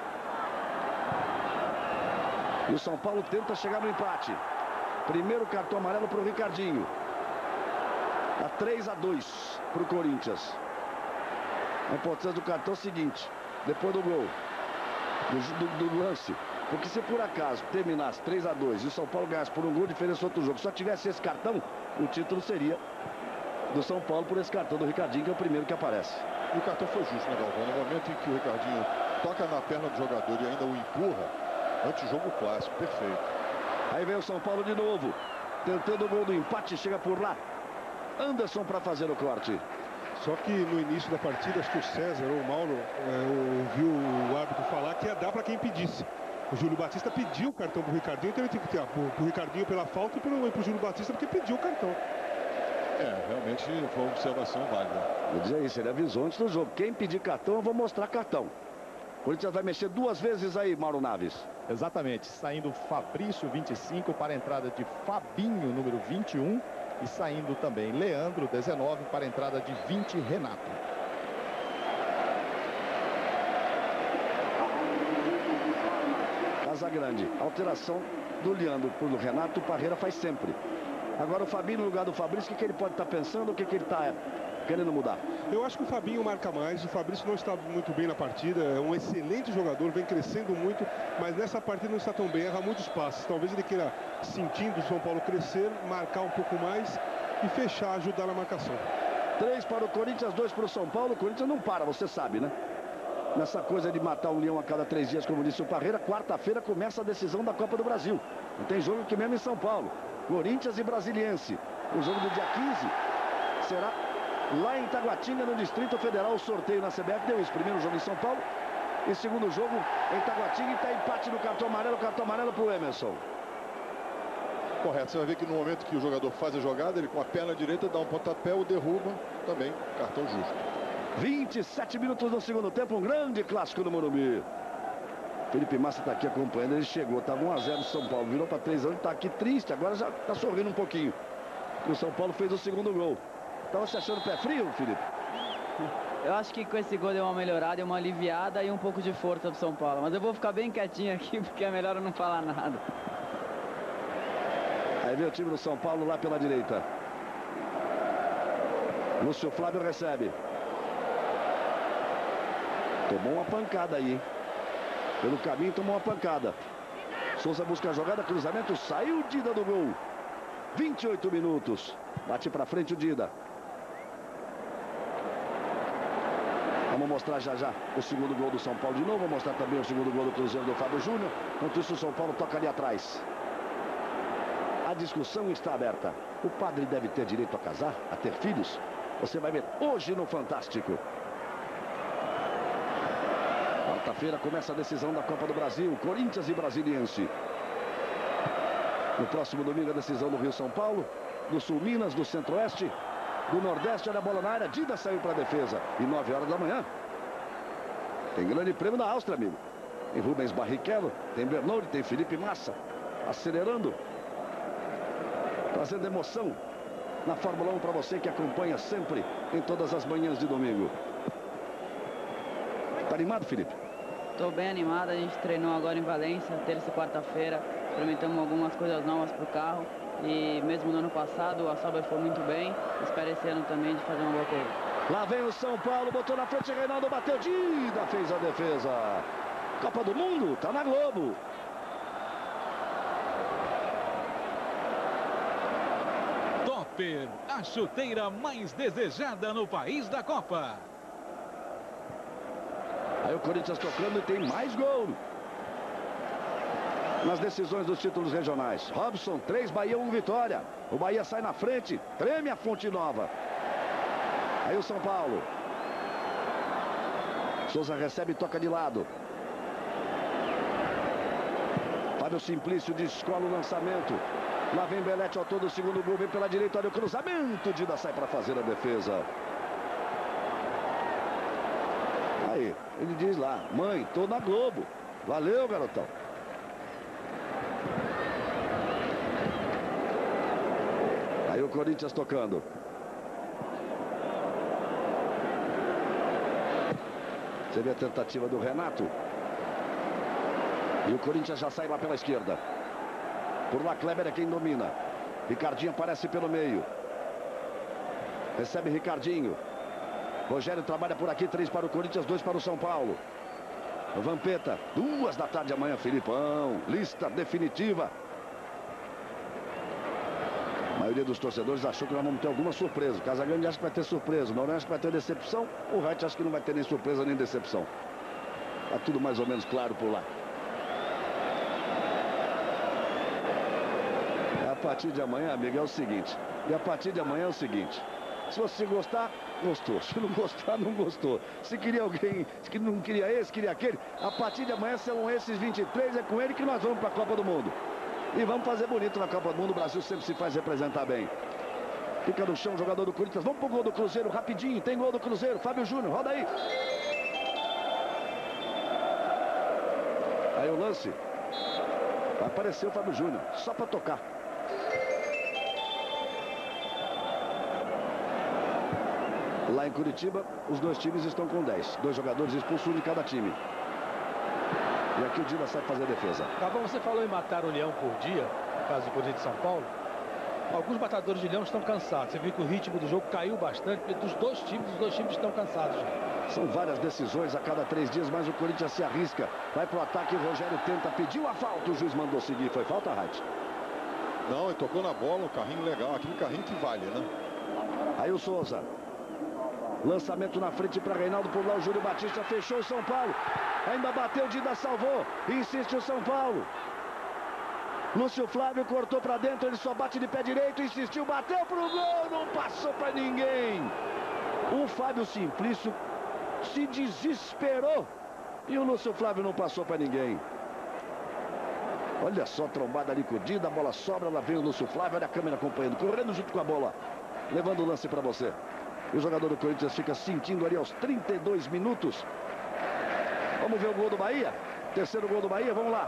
E o São Paulo tenta chegar no empate. Primeiro cartão amarelo para o Ricardinho. Tá 3-2 para o Corinthians. A importância do cartão é o seguinte: depois do gol, do lance. Porque se por acaso terminasse 3-2 e o São Paulo ganhasse por um gol de diferença outro jogo, só tivesse esse cartão, o título seria do São Paulo por esse cartão do Ricardinho, que é o primeiro que aparece. E o cartão foi justo, né, Galvão? No momento em que o Ricardinho toca na perna do jogador e ainda o empurra, antijogo clássico, perfeito. Aí vem o São Paulo de novo, tentando o gol do empate, chega por lá. Anderson para fazer o corte. Só que no início da partida, acho que o César ou o Mauro ouviu o árbitro falar que ia dar para quem pedisse. O Júlio Batista pediu o cartão pro Ricardinho, então ele tem que ter pro Ricardinho pela falta e pro Júlio Batista porque pediu o cartão. Realmente foi uma observação válida. Vou dizer isso, ele avisou antes do jogo. Quem pedir cartão, eu vou mostrar cartão. O Corinthians vai mexer 2 vezes aí, Mauro Naves. Exatamente, saindo Fabrício, 25, para a entrada de Fabinho, número 21. E saindo também Leandro, 19, para a entrada de 20, Renato. Casagrande, alteração do Leandro por do Renato, o Parreira faz sempre. Agora o Fabinho no lugar do Fabrício, o que ele pode estar pensando, o que ele está querendo mudar? Eu acho que o Fabinho marca mais, o Fabrício não está muito bem na partida, é um excelente jogador, vem crescendo muito, mas nessa partida não está tão bem, erra muitos passes. Talvez ele queira, sentindo o São Paulo crescer, marcar um pouco mais e fechar, ajudar na marcação. 3 para o Corinthians, 2 para o São Paulo. O Corinthians não para, você sabe, né? Nessa coisa de matar um leão a cada 3 dias, como disse o Parreira, quarta-feira começa a decisão da Copa do Brasil. Não tem jogo aqui mesmo em São Paulo. Corinthians e Brasiliense. O jogo do dia 15 será lá em Taguatinga, no Distrito Federal. O sorteio na CBF deu isso. Primeiro jogo em São Paulo e segundo jogo em Taguatinga. E está empate no cartão amarelo para o Emerson. Correto, você vai ver que no momento que o jogador faz a jogada, ele com a perna direita dá um pontapé, o derruba, também cartão justo. 27 minutos no segundo tempo, um grande clássico no Morumbi. Felipe Massa está aqui acompanhando, ele chegou, estava 1 a 0 São Paulo, virou para 3 anos, está aqui triste, agora já está sorrindo um pouquinho. E o São Paulo fez o segundo gol. Estava se achando pé frio, Felipe? Eu acho que com esse gol deu uma melhorada, uma aliviada e um pouco de força do São Paulo. Mas eu vou ficar bem quietinho aqui, porque é melhor eu não falar nada. Aí vem o time do São Paulo lá pela direita. Lúcio Flávio recebe. Tomou uma pancada aí, hein? Pelo caminho tomou uma pancada. Souza busca a jogada, cruzamento, saiu o Dida do gol. 28 minutos. Bate pra frente o Dida. Vamos mostrar já já o segundo gol do São Paulo de novo. Vou mostrar também o segundo gol do Cruzeiro do Fábio Júnior. Enquanto isso o São Paulo toca ali atrás. A discussão está aberta. O padre deve ter direito a casar, a ter filhos? Você vai ver hoje no Fantástico. Quarta-feira começa a decisão da Copa do Brasil, Corinthians e Brasiliense. No próximo domingo a decisão do Rio São Paulo, do Sul Minas, do Centro-Oeste, do Nordeste. Olha a bola na área, Dida saiu para a defesa. E 9 horas da manhã tem grande prêmio da Áustria, amigo. Tem Rubens Barrichello, tem Bernoulli, tem Felipe Massa acelerando, trazendo emoção na Fórmula 1 para você que acompanha sempre em todas as manhãs de domingo. Tá animado, Felipe? Estou bem animado, a gente treinou agora em Valência, terça e quarta-feira. Experimentamos algumas coisas novas para o carro. E mesmo no ano passado a Sauber foi muito bem. Espero esse ano também de fazer uma boa corrida. Lá vem o São Paulo, botou na frente, Reinaldo bateu, Dida fez a defesa. Copa do Mundo, tá na Globo. Topper, a chuteira mais desejada no país da Copa. Aí o Corinthians tocando e tem mais gol nas decisões dos títulos regionais. Robson, 3, Bahia 1, Vitória. O Bahia sai na frente, treme a Fonte Nova. Aí o São Paulo. Souza recebe e toca de lado. Fábio Simplício descola o lançamento. Lá vem Belete, autor do segundo gol, vem pela direita, olha o cruzamento. Dida sai para fazer a defesa. Aí, ele diz lá, mãe, tô na Globo. Valeu, garotão. Aí o Corinthians tocando. Você vê a tentativa do Renato. E o Corinthians já sai lá pela esquerda. Por lá, Kleber é quem domina. Ricardinho aparece pelo meio. Recebe Ricardinho. Rogério trabalha por aqui, 3 para o Corinthians, 2 para o São Paulo. Vampeta, 2 da tarde amanhã, Filipão. Lista definitiva. A maioria dos torcedores achou que nós vamos ter alguma surpresa. O Casagrande acha que vai ter surpresa. O Noronha acha que vai ter decepção. O Wright acha que não vai ter nem surpresa nem decepção. Está tudo mais ou menos claro por lá. A partir de amanhã, amigo, é o seguinte. E a partir de amanhã é o seguinte. Se você gostar, gostou. Se não gostar, não gostou. Se queria alguém, se não queria esse, queria aquele. A partir de amanhã são esses 23. É com ele que nós vamos para a Copa do Mundo. E vamos fazer bonito na Copa do Mundo. O Brasil sempre se faz representar bem. Fica no chão o jogador do Corinthians. Vamos pro gol do Cruzeiro rapidinho. Tem gol do Cruzeiro. Fábio Júnior, roda aí. Aí o lance. Apareceu o Fábio Júnior. Só para tocar. Lá em Curitiba, os dois times estão com 10. 2 jogadores expulsos de cada time. E aqui o Dida sai fazer a defesa. Gabão, você falou em matar o leão por dia, no caso do Corinthians de São Paulo. Alguns matadores de leão estão cansados. Você viu que o ritmo do jogo caiu bastante, porque os dois times estão cansados já. São várias decisões a cada 3 dias, mas o Corinthians se arrisca. Vai pro ataque, o Rogério tenta, pediu a falta, o juiz mandou seguir. Foi falta, Wright? Não, ele tocou na bola, um carrinho legal. Aquele carrinho que vale, né? Aí o Souza. Lançamento na frente para Reinaldo, por lá o Júlio Batista fechou o São Paulo. Ainda bateu, Dida salvou. Insiste o São Paulo. Lúcio Flávio cortou para dentro, ele só bate de pé direito, insistiu, bateu pro gol, não passou para ninguém. O Fábio Simplício se desesperou e o Lúcio Flávio não passou para ninguém. Olha só, trombada ali com o Dida, a bola sobra, lá vem o Lúcio Flávio, olha a câmera acompanhando, correndo junto com a bola, levando o lance para você. E o jogador do Corinthians fica sentindo ali aos 32 minutos. Vamos ver o gol do Bahia. Terceiro gol do Bahia, vamos lá.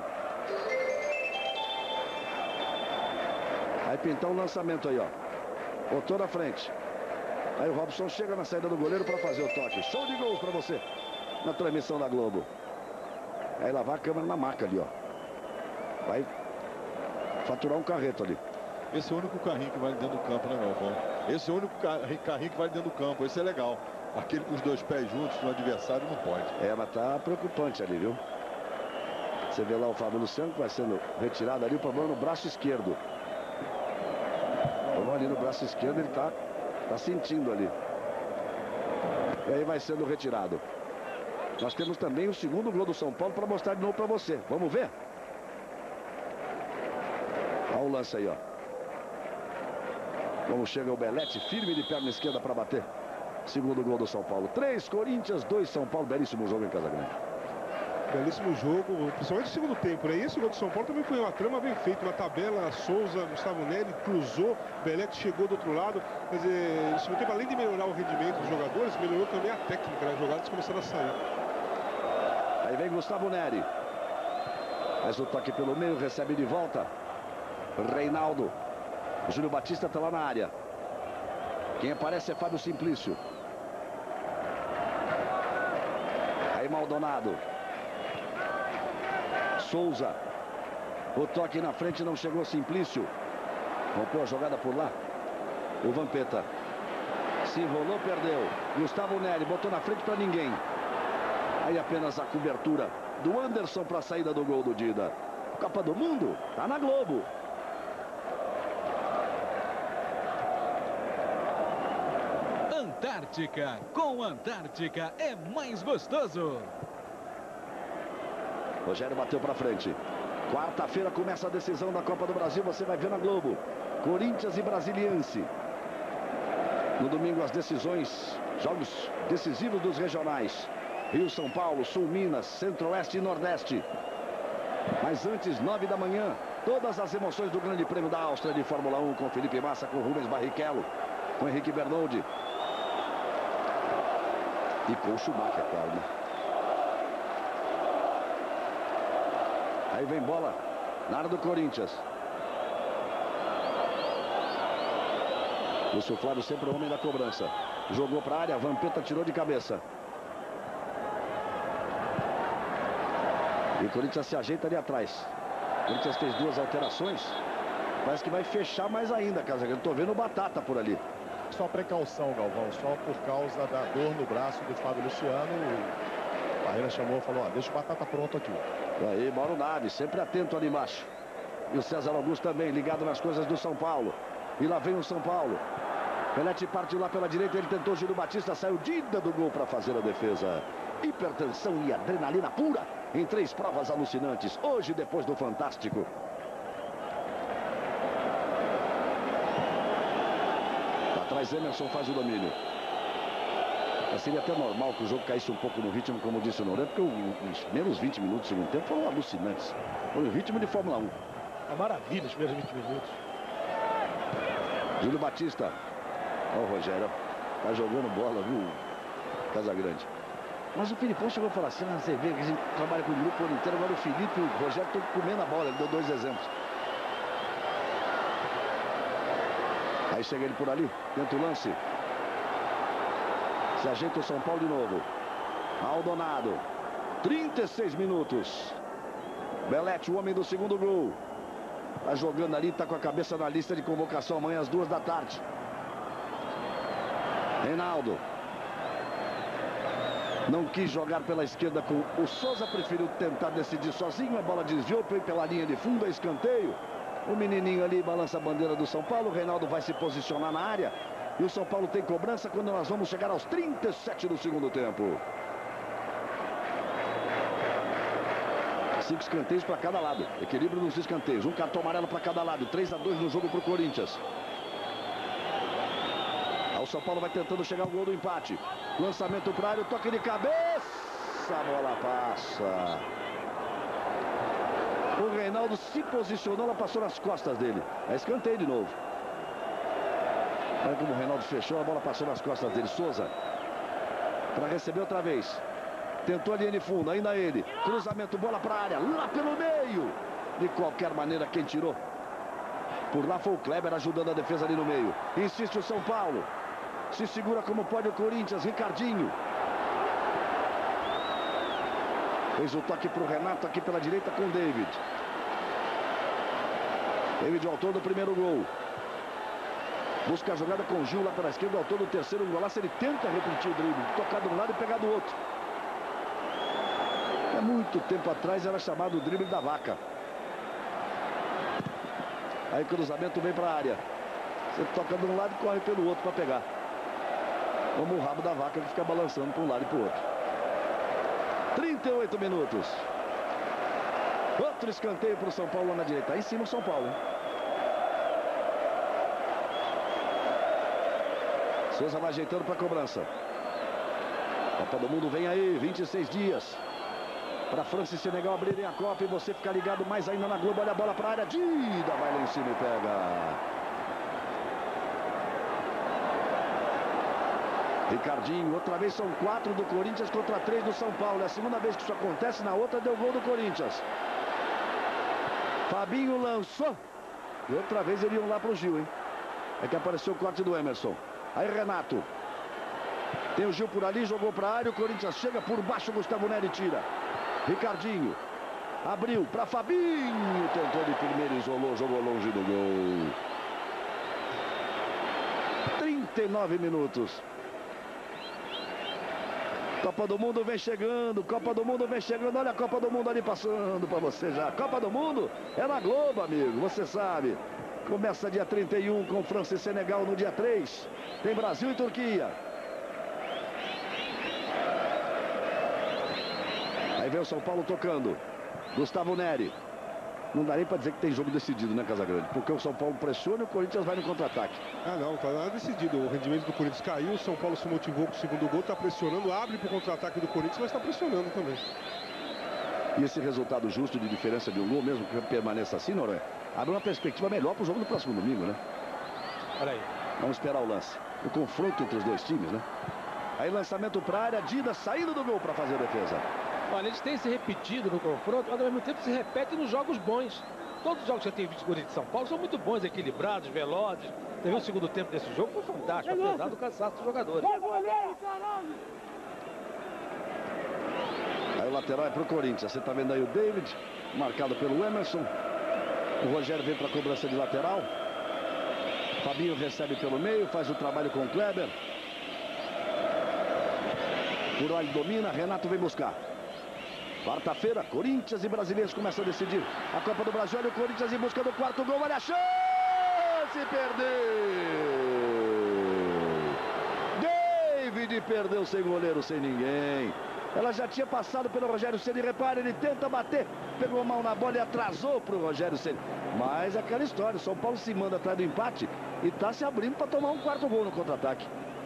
Vai pintar um lançamento aí, ó. Botou na frente. Aí o Robson chega na saída do goleiro para fazer o toque. Show de gols para você na transmissão da Globo. Aí lá vai a câmera na marca ali, ó. Vai faturar um carreto ali. Esse é o único carrinho que vai dentro do campo, né, Galvão? Esse é o único carrinho que vai dentro do campo. Esse é legal. Aquele com os dois pés juntos no adversário não pode. É, mas tá preocupante ali, viu? Você vê lá o Fábio Luciano que vai sendo retirado ali. O problema no braço esquerdo. O problema ali no braço esquerdo, ele tá sentindo ali. E aí vai sendo retirado. Nós temos também o segundo gol do São Paulo para mostrar de novo para você. Vamos ver? Olha o lance aí, ó. Como chega o Belete, firme de perna esquerda para bater. Segundo gol do São Paulo. 3 Corinthians, 2 São Paulo. Belíssimo jogo em Casagrande. Belíssimo jogo, principalmente no segundo tempo, né? E esse gol do São Paulo também foi uma trama bem feita. Uma tabela, Souza, Gustavo Neri, cruzou, Belete chegou do outro lado. Quer dizer, no segundo tempo, além de melhorar o rendimento dos jogadores, melhorou também a técnica, né? As jogadas começaram a sair. Aí vem Gustavo Neri. Faz o toque pelo meio, recebe de volta. Reinaldo. O Júlio Batista está lá na área. Quem aparece é Fábio Simplício. Aí Maldonado. Souza. O toque na frente não chegou Simplício. Rompeu a jogada por lá. O Vampeta. Se enrolou, perdeu. Gustavo Neri botou na frente para ninguém. Aí apenas a cobertura do Anderson para a saída do gol do Dida. Copa do Mundo tá na Globo. Antártica. Com Antártica é mais gostoso. Rogério bateu para frente. Quarta-feira começa a decisão da Copa do Brasil. Você vai ver na Globo. Corinthians e Brasiliense. No domingo as decisões. Jogos decisivos dos regionais. Rio, São Paulo, Sul, Minas, Centro-Oeste e Nordeste. Mas antes, 9 da manhã, todas as emoções do Grande Prêmio da Áustria de Fórmula 1 com Felipe Massa, com Rubens Barrichello, com Henrique Bernoldi. E com o Schumacher, claro, né? Aí vem bola na área do Corinthians. Lúcio Flávio sempre o homem da cobrança. Jogou para a área, Vampeta tirou de cabeça. E o Corinthians se ajeita ali atrás. O Corinthians fez 2 alterações. Parece que vai fechar mais ainda, Casagrande. Estou vendo Batata por ali. Só precaução, Galvão, só por causa da dor no braço do Fábio Luciano. O Parreira chamou e falou, ó, deixa o Batata pronto aqui. Aí, Mauro Naves, sempre atento ali embaixo. E o César Augusto também, ligado nas coisas do São Paulo. E lá vem o São Paulo. Pelete partiu lá pela direita, ele tentou, Júlio Batista saiu Dida do gol para fazer a defesa. Hipertensão e adrenalina pura em 3 provas alucinantes. Hoje, depois do Fantástico. Atrás, Emerson faz o domínio. Mas seria até normal que o jogo caísse um pouco no ritmo, como disse o Noronha, porque os menos 20 minutos do segundo tempo foram alucinantes. Foi o ritmo de Fórmula 1. Uma maravilha os primeiros 20 minutos. Júlio Batista. Olha o Rogério. Tá jogando bola, viu, Casagrande. Mas o Filipão chegou a falar assim, você vê que a gente trabalha com o grupo inteiro, agora o Felipe e o Rogério estão comendo a bola. Ele deu 2 exemplos. Aí chega ele por ali, tenta o lance. Se ajeita o São Paulo de novo. Maldonado. 36 minutos. Belete, o homem do segundo gol. Tá jogando ali, tá com a cabeça na lista de convocação amanhã às 2 da tarde. Reinaldo. Não quis jogar pela esquerda com o Souza, preferiu tentar decidir sozinho. A bola desviou, foi pela linha de fundo, é escanteio. O menininho ali balança a bandeira do São Paulo. O Reinaldo vai se posicionar na área. E o São Paulo tem cobrança quando nós vamos chegar aos 37 do segundo tempo. 5 escanteios para cada lado. Equilíbrio nos escanteios. 1 cartão amarelo para cada lado. 3-2 no jogo para o Corinthians. Aí o São Paulo vai tentando chegar ao gol do empate. Lançamento para a área, toque de cabeça. A bola passa. O Reinaldo se posicionou, ela passou nas costas dele. É escanteio de novo. Olha como o Reinaldo fechou, a bola passou nas costas dele. Souza para receber outra vez. Tentou a linha de fundo, ainda ele. Cruzamento, bola para a área, lá pelo meio. De qualquer maneira, quem tirou por lá foi o Kleber, ajudando a defesa ali no meio. Insiste o São Paulo. Se segura como pode o Corinthians, Ricardinho. Fez o toque para o Renato aqui pela direita com o David. David, o autor do primeiro gol. Busca a jogada com o Gil lá pela esquerda, o autor do terceiro golaço. Ele tenta repetir o drible, tocar de um lado e pegar do outro. Há muito tempo atrás era chamado o drible da vaca. Aí cruzamento vem para a área. Você toca de um lado e corre pelo outro para pegar. Como o rabo da vaca que fica balançando para um lado e para o outro. 38 minutos. Outro escanteio para o São Paulo lá na direita. Aí em cima o São Paulo. Souza vai ajeitando para a cobrança. Copa do Mundo vem aí, 26 dias. Para França e Senegal abrirem a Copa e você ficar ligado mais ainda na Globo. Olha a bola para a área. Dida vai lá em cima e pega. Ricardinho, outra vez são 4 do Corinthians contra 3 do São Paulo. É a segunda vez que isso acontece, na outra deu gol do Corinthians. Fabinho lançou. E outra vez eles iam lá pro Gil, hein? É que apareceu o corte do Emerson. Aí Renato. Tem o Gil por ali, jogou para a área. O Corinthians chega por baixo, Gustavo Neri tira. Ricardinho. Abriu para Fabinho. Tentou de primeiro, isolou, jogou longe do gol. 39 minutos. Copa do Mundo vem chegando, Copa do Mundo vem chegando. Olha a Copa do Mundo ali passando para você já. Copa do Mundo é na Globo, amigo, você sabe. Começa dia 31 com França e Senegal no dia 3. Tem Brasil e Turquia. Aí vem o São Paulo tocando. Gustavo Neri. Não dá nem para dizer que tem jogo decidido, né, Casagrande? Porque o São Paulo pressiona e o Corinthians vai no contra-ataque. Ah, não, tá nada decidido. O rendimento do Corinthians caiu, o São Paulo se motivou com o segundo gol, tá pressionando, abre pro contra-ataque do Corinthians, mas tá pressionando também. E esse resultado justo de diferença de um gol, mesmo que permaneça assim, Noronha, abre uma perspectiva melhor pro jogo do próximo domingo, né? Olha aí. Vamos esperar o lance. O confronto entre os dois times, né? Aí lançamento pra área, Dida saindo do gol para fazer a defesa. Olha, eles têm se repetido no confronto, mas ao mesmo tempo se repete nos jogos bons. Todos os jogos que eu tenho visto Corinthians e São Paulo são muito bons, equilibrados, velozes. Teve o segundo tempo desse jogo, foi fantástico, apesar do cansaço dos jogadores. Aí o lateral é pro Corinthians. Você tá vendo aí o David, marcado pelo Emerson. O Rogério vem para a cobrança de lateral. Fabinho recebe pelo meio, faz o trabalho com o Kleber. Curoli domina, Renato vem buscar. Quarta-feira, Corinthians e brasileiros começam a decidir a Copa do Brasil. Olha o Corinthians em busca do quarto gol. Olha a chance! Perdeu! David perdeu sem goleiro, sem ninguém. Ela já tinha passado pelo Rogério Ceni. Repare, ele tenta bater. Pegou mal na bola e atrasou para o Rogério Ceni. Mas aquela história, o São Paulo se manda atrás do empate e está se abrindo para tomar um quarto gol no contra-ataque.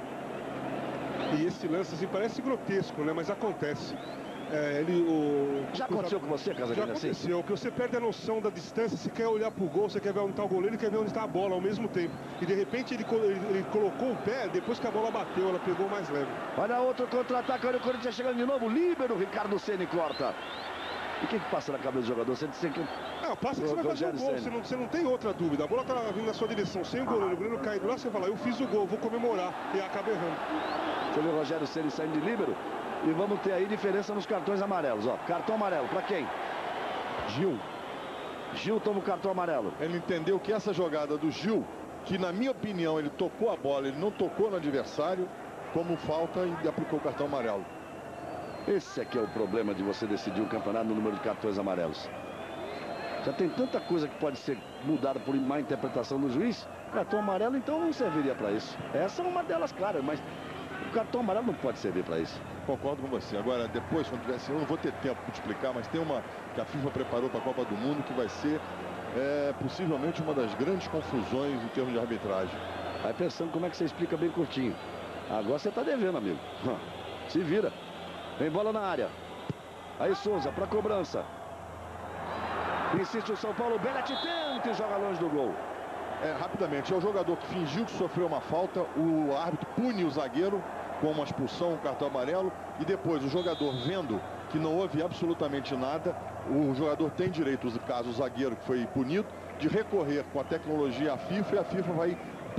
E esse lance assim parece grotesco, né? Mas acontece. Já aconteceu com você, Casagrande? Já aconteceu, assim? Que você perde a noção da distância, você quer olhar pro gol, você quer ver onde está o goleiro e quer ver onde está a bola ao mesmo tempo. E de repente ele colocou o pé depois que a bola bateu, ela pegou mais leve. Olha outro contra-ataque, olha o Corinthians chegando de novo, líbero, Ricardo Ceni corta. E o que passa na cabeça do jogador? Você disse que... Não, passa que você vai fazer o gol, você não tem outra dúvida. A bola tá vindo na sua direção, sem o goleiro caído lá, você fala, eu fiz o gol, vou comemorar, e acaba errando. Você vê o Rogério Ceni saindo de líbero. E vamos ter aí diferença nos cartões amarelos, ó. Cartão amarelo, pra quem? Gil. Gil toma o cartão amarelo. Ele entendeu que essa jogada do Gil, que na minha opinião ele tocou a bola, ele não tocou no adversário, como falta e aplicou o cartão amarelo. Esse aqui é o problema de você decidir um campeonato no número de cartões amarelos. Já tem tanta coisa que pode ser mudada por má interpretação do juiz. Cartão amarelo então não serviria para isso. Essa é uma delas, claro, mas o cartão amarelo não pode servir para isso. Concordo com você. Agora, depois, quando tiver assim, eu não vou ter tempo de explicar, mas tem uma que a FIFA preparou para a Copa do Mundo que vai ser possivelmente uma das grandes confusões em termos de arbitragem. Vai pensando como é que você explica bem curtinho. Agora você está devendo, amigo. Se vira. Vem bola na área. Aí Souza para cobrança. Insiste o São Paulo. Bellet tenta e joga longe do gol. Rapidamente, é o jogador que fingiu que sofreu uma falta, o árbitro pune o zagueiro com uma expulsão, um cartão amarelo, e depois o jogador, vendo que não houve absolutamente nada, o jogador tem direito, no caso o zagueiro que foi punido, de recorrer com a tecnologia à FIFA, e a FIFA vai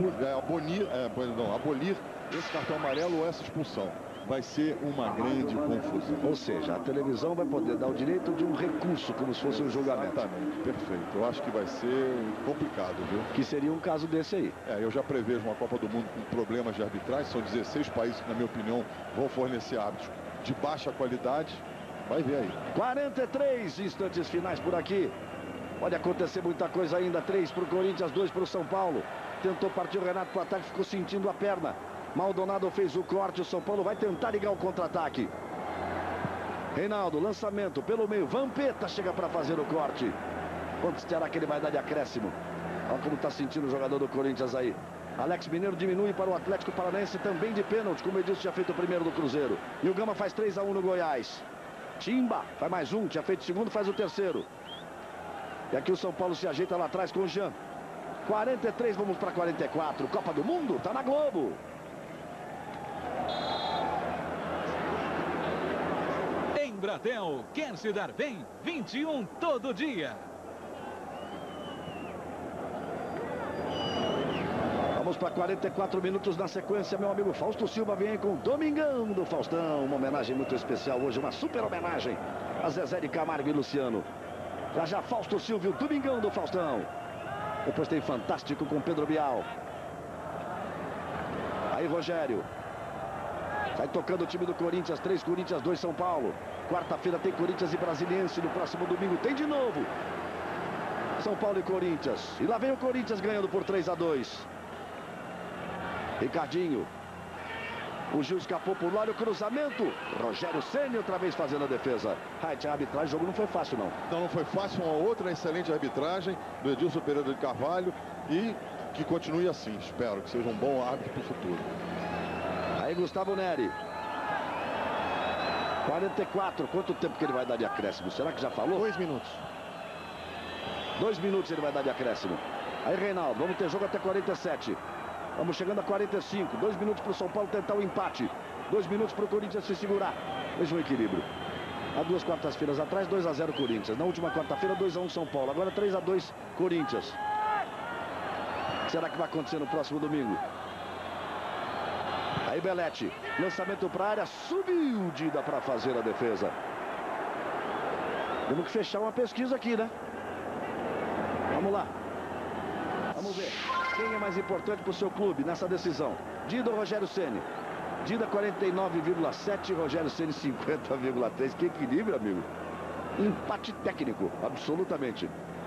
abolir esse cartão amarelo ou essa expulsão. Vai ser uma grande confusão. Ou seja, a televisão vai poder dar o direito de um recurso, como se fosse um julgamento. Exatamente, perfeito. Eu acho que vai ser complicado, viu? Que seria um caso desse aí. Eu já prevejo uma Copa do Mundo com problemas de arbitragem. São 16 países que, na minha opinião, vão fornecer árbitros de baixa qualidade. Vai ver aí. 43 instantes finais por aqui. Pode acontecer muita coisa ainda. 3 para o Corinthians, 2 para o São Paulo. Tentou partir o Renato para o ataque, ficou sentindo a perna. Maldonado fez o corte, o São Paulo vai tentar ligar o contra-ataque. Reinaldo, lançamento pelo meio, Vampeta chega para fazer o corte. Quanto será que ele vai dar de acréscimo? Olha como está sentindo o jogador do Corinthians aí. Alex Mineiro diminui para o Atlético Paranaense também de pênalti, como eu disse, tinha feito o primeiro do Cruzeiro. E o Gama faz 3-1 no Goiás. Timba faz mais um, tinha feito o segundo, faz o terceiro. E aqui o São Paulo se ajeita lá atrás com o Jean. 43, vamos para 44. Copa do Mundo, tá na Globo. Embratel, quer se dar bem? 21 todo dia. Vamos para 44 minutos na sequência, meu amigo Fausto Silva vem com Domingão do Faustão. Uma homenagem muito especial hoje, uma super homenagem a Zezé de Camargo e Luciano. Já Fausto Silva, o Domingão do Faustão. Depois tem Fantástico com Pedro Bial. Aí Rogério. Sai tocando o time do Corinthians, 3 Corinthians, 2 São Paulo. Quarta-feira tem Corinthians e Brasiliense, no próximo domingo tem de novo São Paulo e Corinthians. E lá vem o Corinthians ganhando por 3-2. Ricardinho. O Gil escapou por lá, o cruzamento. Rogério Ceni outra vez fazendo a defesa. A arbitragem, o jogo não foi fácil não. Não foi fácil, uma outra excelente arbitragem do Edilson Pereira de Carvalho. E que continue assim, espero que seja um bom árbitro para o futuro. Aí Gustavo Neri. 44, quanto tempo que ele vai dar de acréscimo? Será que já falou? 2 minutos. 2 minutos ele vai dar de acréscimo. Aí Reinaldo, vamos ter jogo até 47. Vamos chegando a 45. 2 minutos para o São Paulo tentar o empate. 2 minutos para o Corinthians se segurar. Veja um equilíbrio. Há 2 quartas-feiras atrás, 2-0 Corinthians. Na última quarta-feira, 2-1 São Paulo. Agora 3-2 Corinthians. Será que vai acontecer no próximo domingo? Aí Belete, lançamento para a área, subiu Dida para fazer a defesa. Temos que fechar uma pesquisa aqui, né? Vamos lá. Vamos ver. Quem é mais importante para o seu clube nessa decisão? Dida ou Rogério Ceni? Dida 49,7, Rogério Ceni 50,3. Que equilíbrio, amigo. Empate técnico, absolutamente.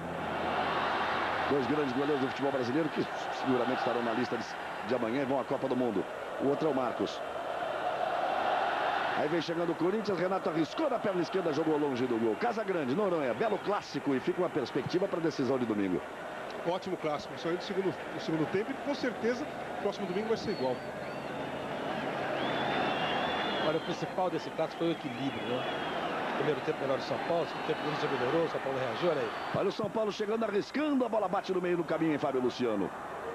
2 grandes goleiros do futebol brasileiro que seguramente estarão na lista de amanhã e vão à Copa do Mundo. O outro é o Marcos. Aí vem chegando o Corinthians, Renato arriscou na perna esquerda, jogou longe do gol. Casa Grande, Noronha, belo clássico e fica uma perspectiva para a decisão de domingo. Ótimo clássico, só do segundo tempo e com certeza o próximo domingo vai ser igual. Olha, o principal desse clássico foi o equilíbrio, né? Primeiro tempo melhor do São Paulo, segundo tempo o Corinthians melhorou, o São Paulo reagiu, olha aí. Olha o São Paulo chegando, arriscando, a bola bate no meio do caminho em Fábio Luciano.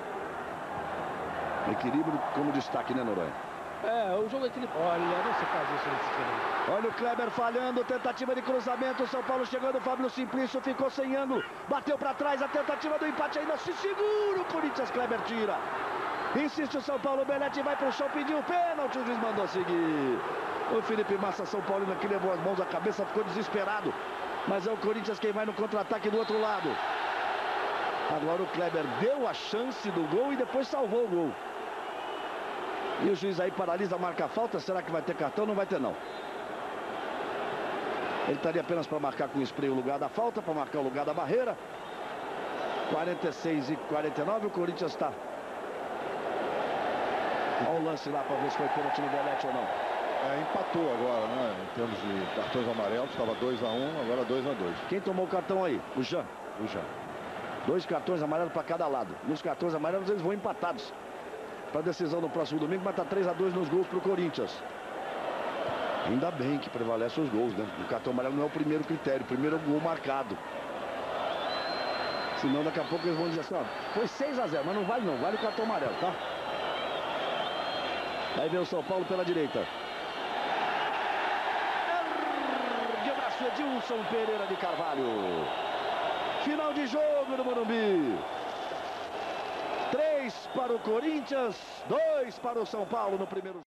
Equilíbrio como destaque, né, Noronha? O jogo é equilibrado. Olha, não se faz isso nesse time. Olha o Kleber falhando, tentativa de cruzamento, o São Paulo chegando, o Fábio Simplício ficou sem ângulo, bateu para trás, a tentativa do empate ainda se segura, o Corinthians, Kleber tira. Insiste o São Paulo, o Belete vai pro chão, pediu o pênalti, o juiz mandou seguir. O Felipe Massa, São Paulino, que levou as mãos à cabeça, ficou desesperado. Mas é o Corinthians quem vai no contra-ataque do outro lado. Agora o Kleber deu a chance do gol e depois salvou o gol. E o juiz aí paralisa, marca a falta. Será que vai ter cartão? Não vai ter, não. Ele estaria apenas para marcar com spray o lugar da falta, para marcar o lugar da barreira. 46 e 49, o Corinthians está. Olha o lance lá para ver se foi pênalti no Belete ou não. Empatou agora, né? Em termos de cartões amarelos, estava 2-1, agora 2-2. Quem tomou o cartão aí? O Jean. O Jean. 2 cartões amarelos para cada lado. Nos cartões amarelos eles vão empatados para a decisão no próximo domingo, mas está 3-2 nos gols para o Corinthians. Ainda bem que prevalece os gols, né? O cartão amarelo não é o primeiro critério, o primeiro é o gol marcado. Senão daqui a pouco eles vão dizer assim, ó, foi 6-0, mas não vale não, vale o cartão amarelo, tá? Aí vem o São Paulo pela direita. De braço, Edilson Pereira de Carvalho. Final de jogo no Morumbi. 3 para o Corinthians, 2 para o São Paulo no primeiro jogo.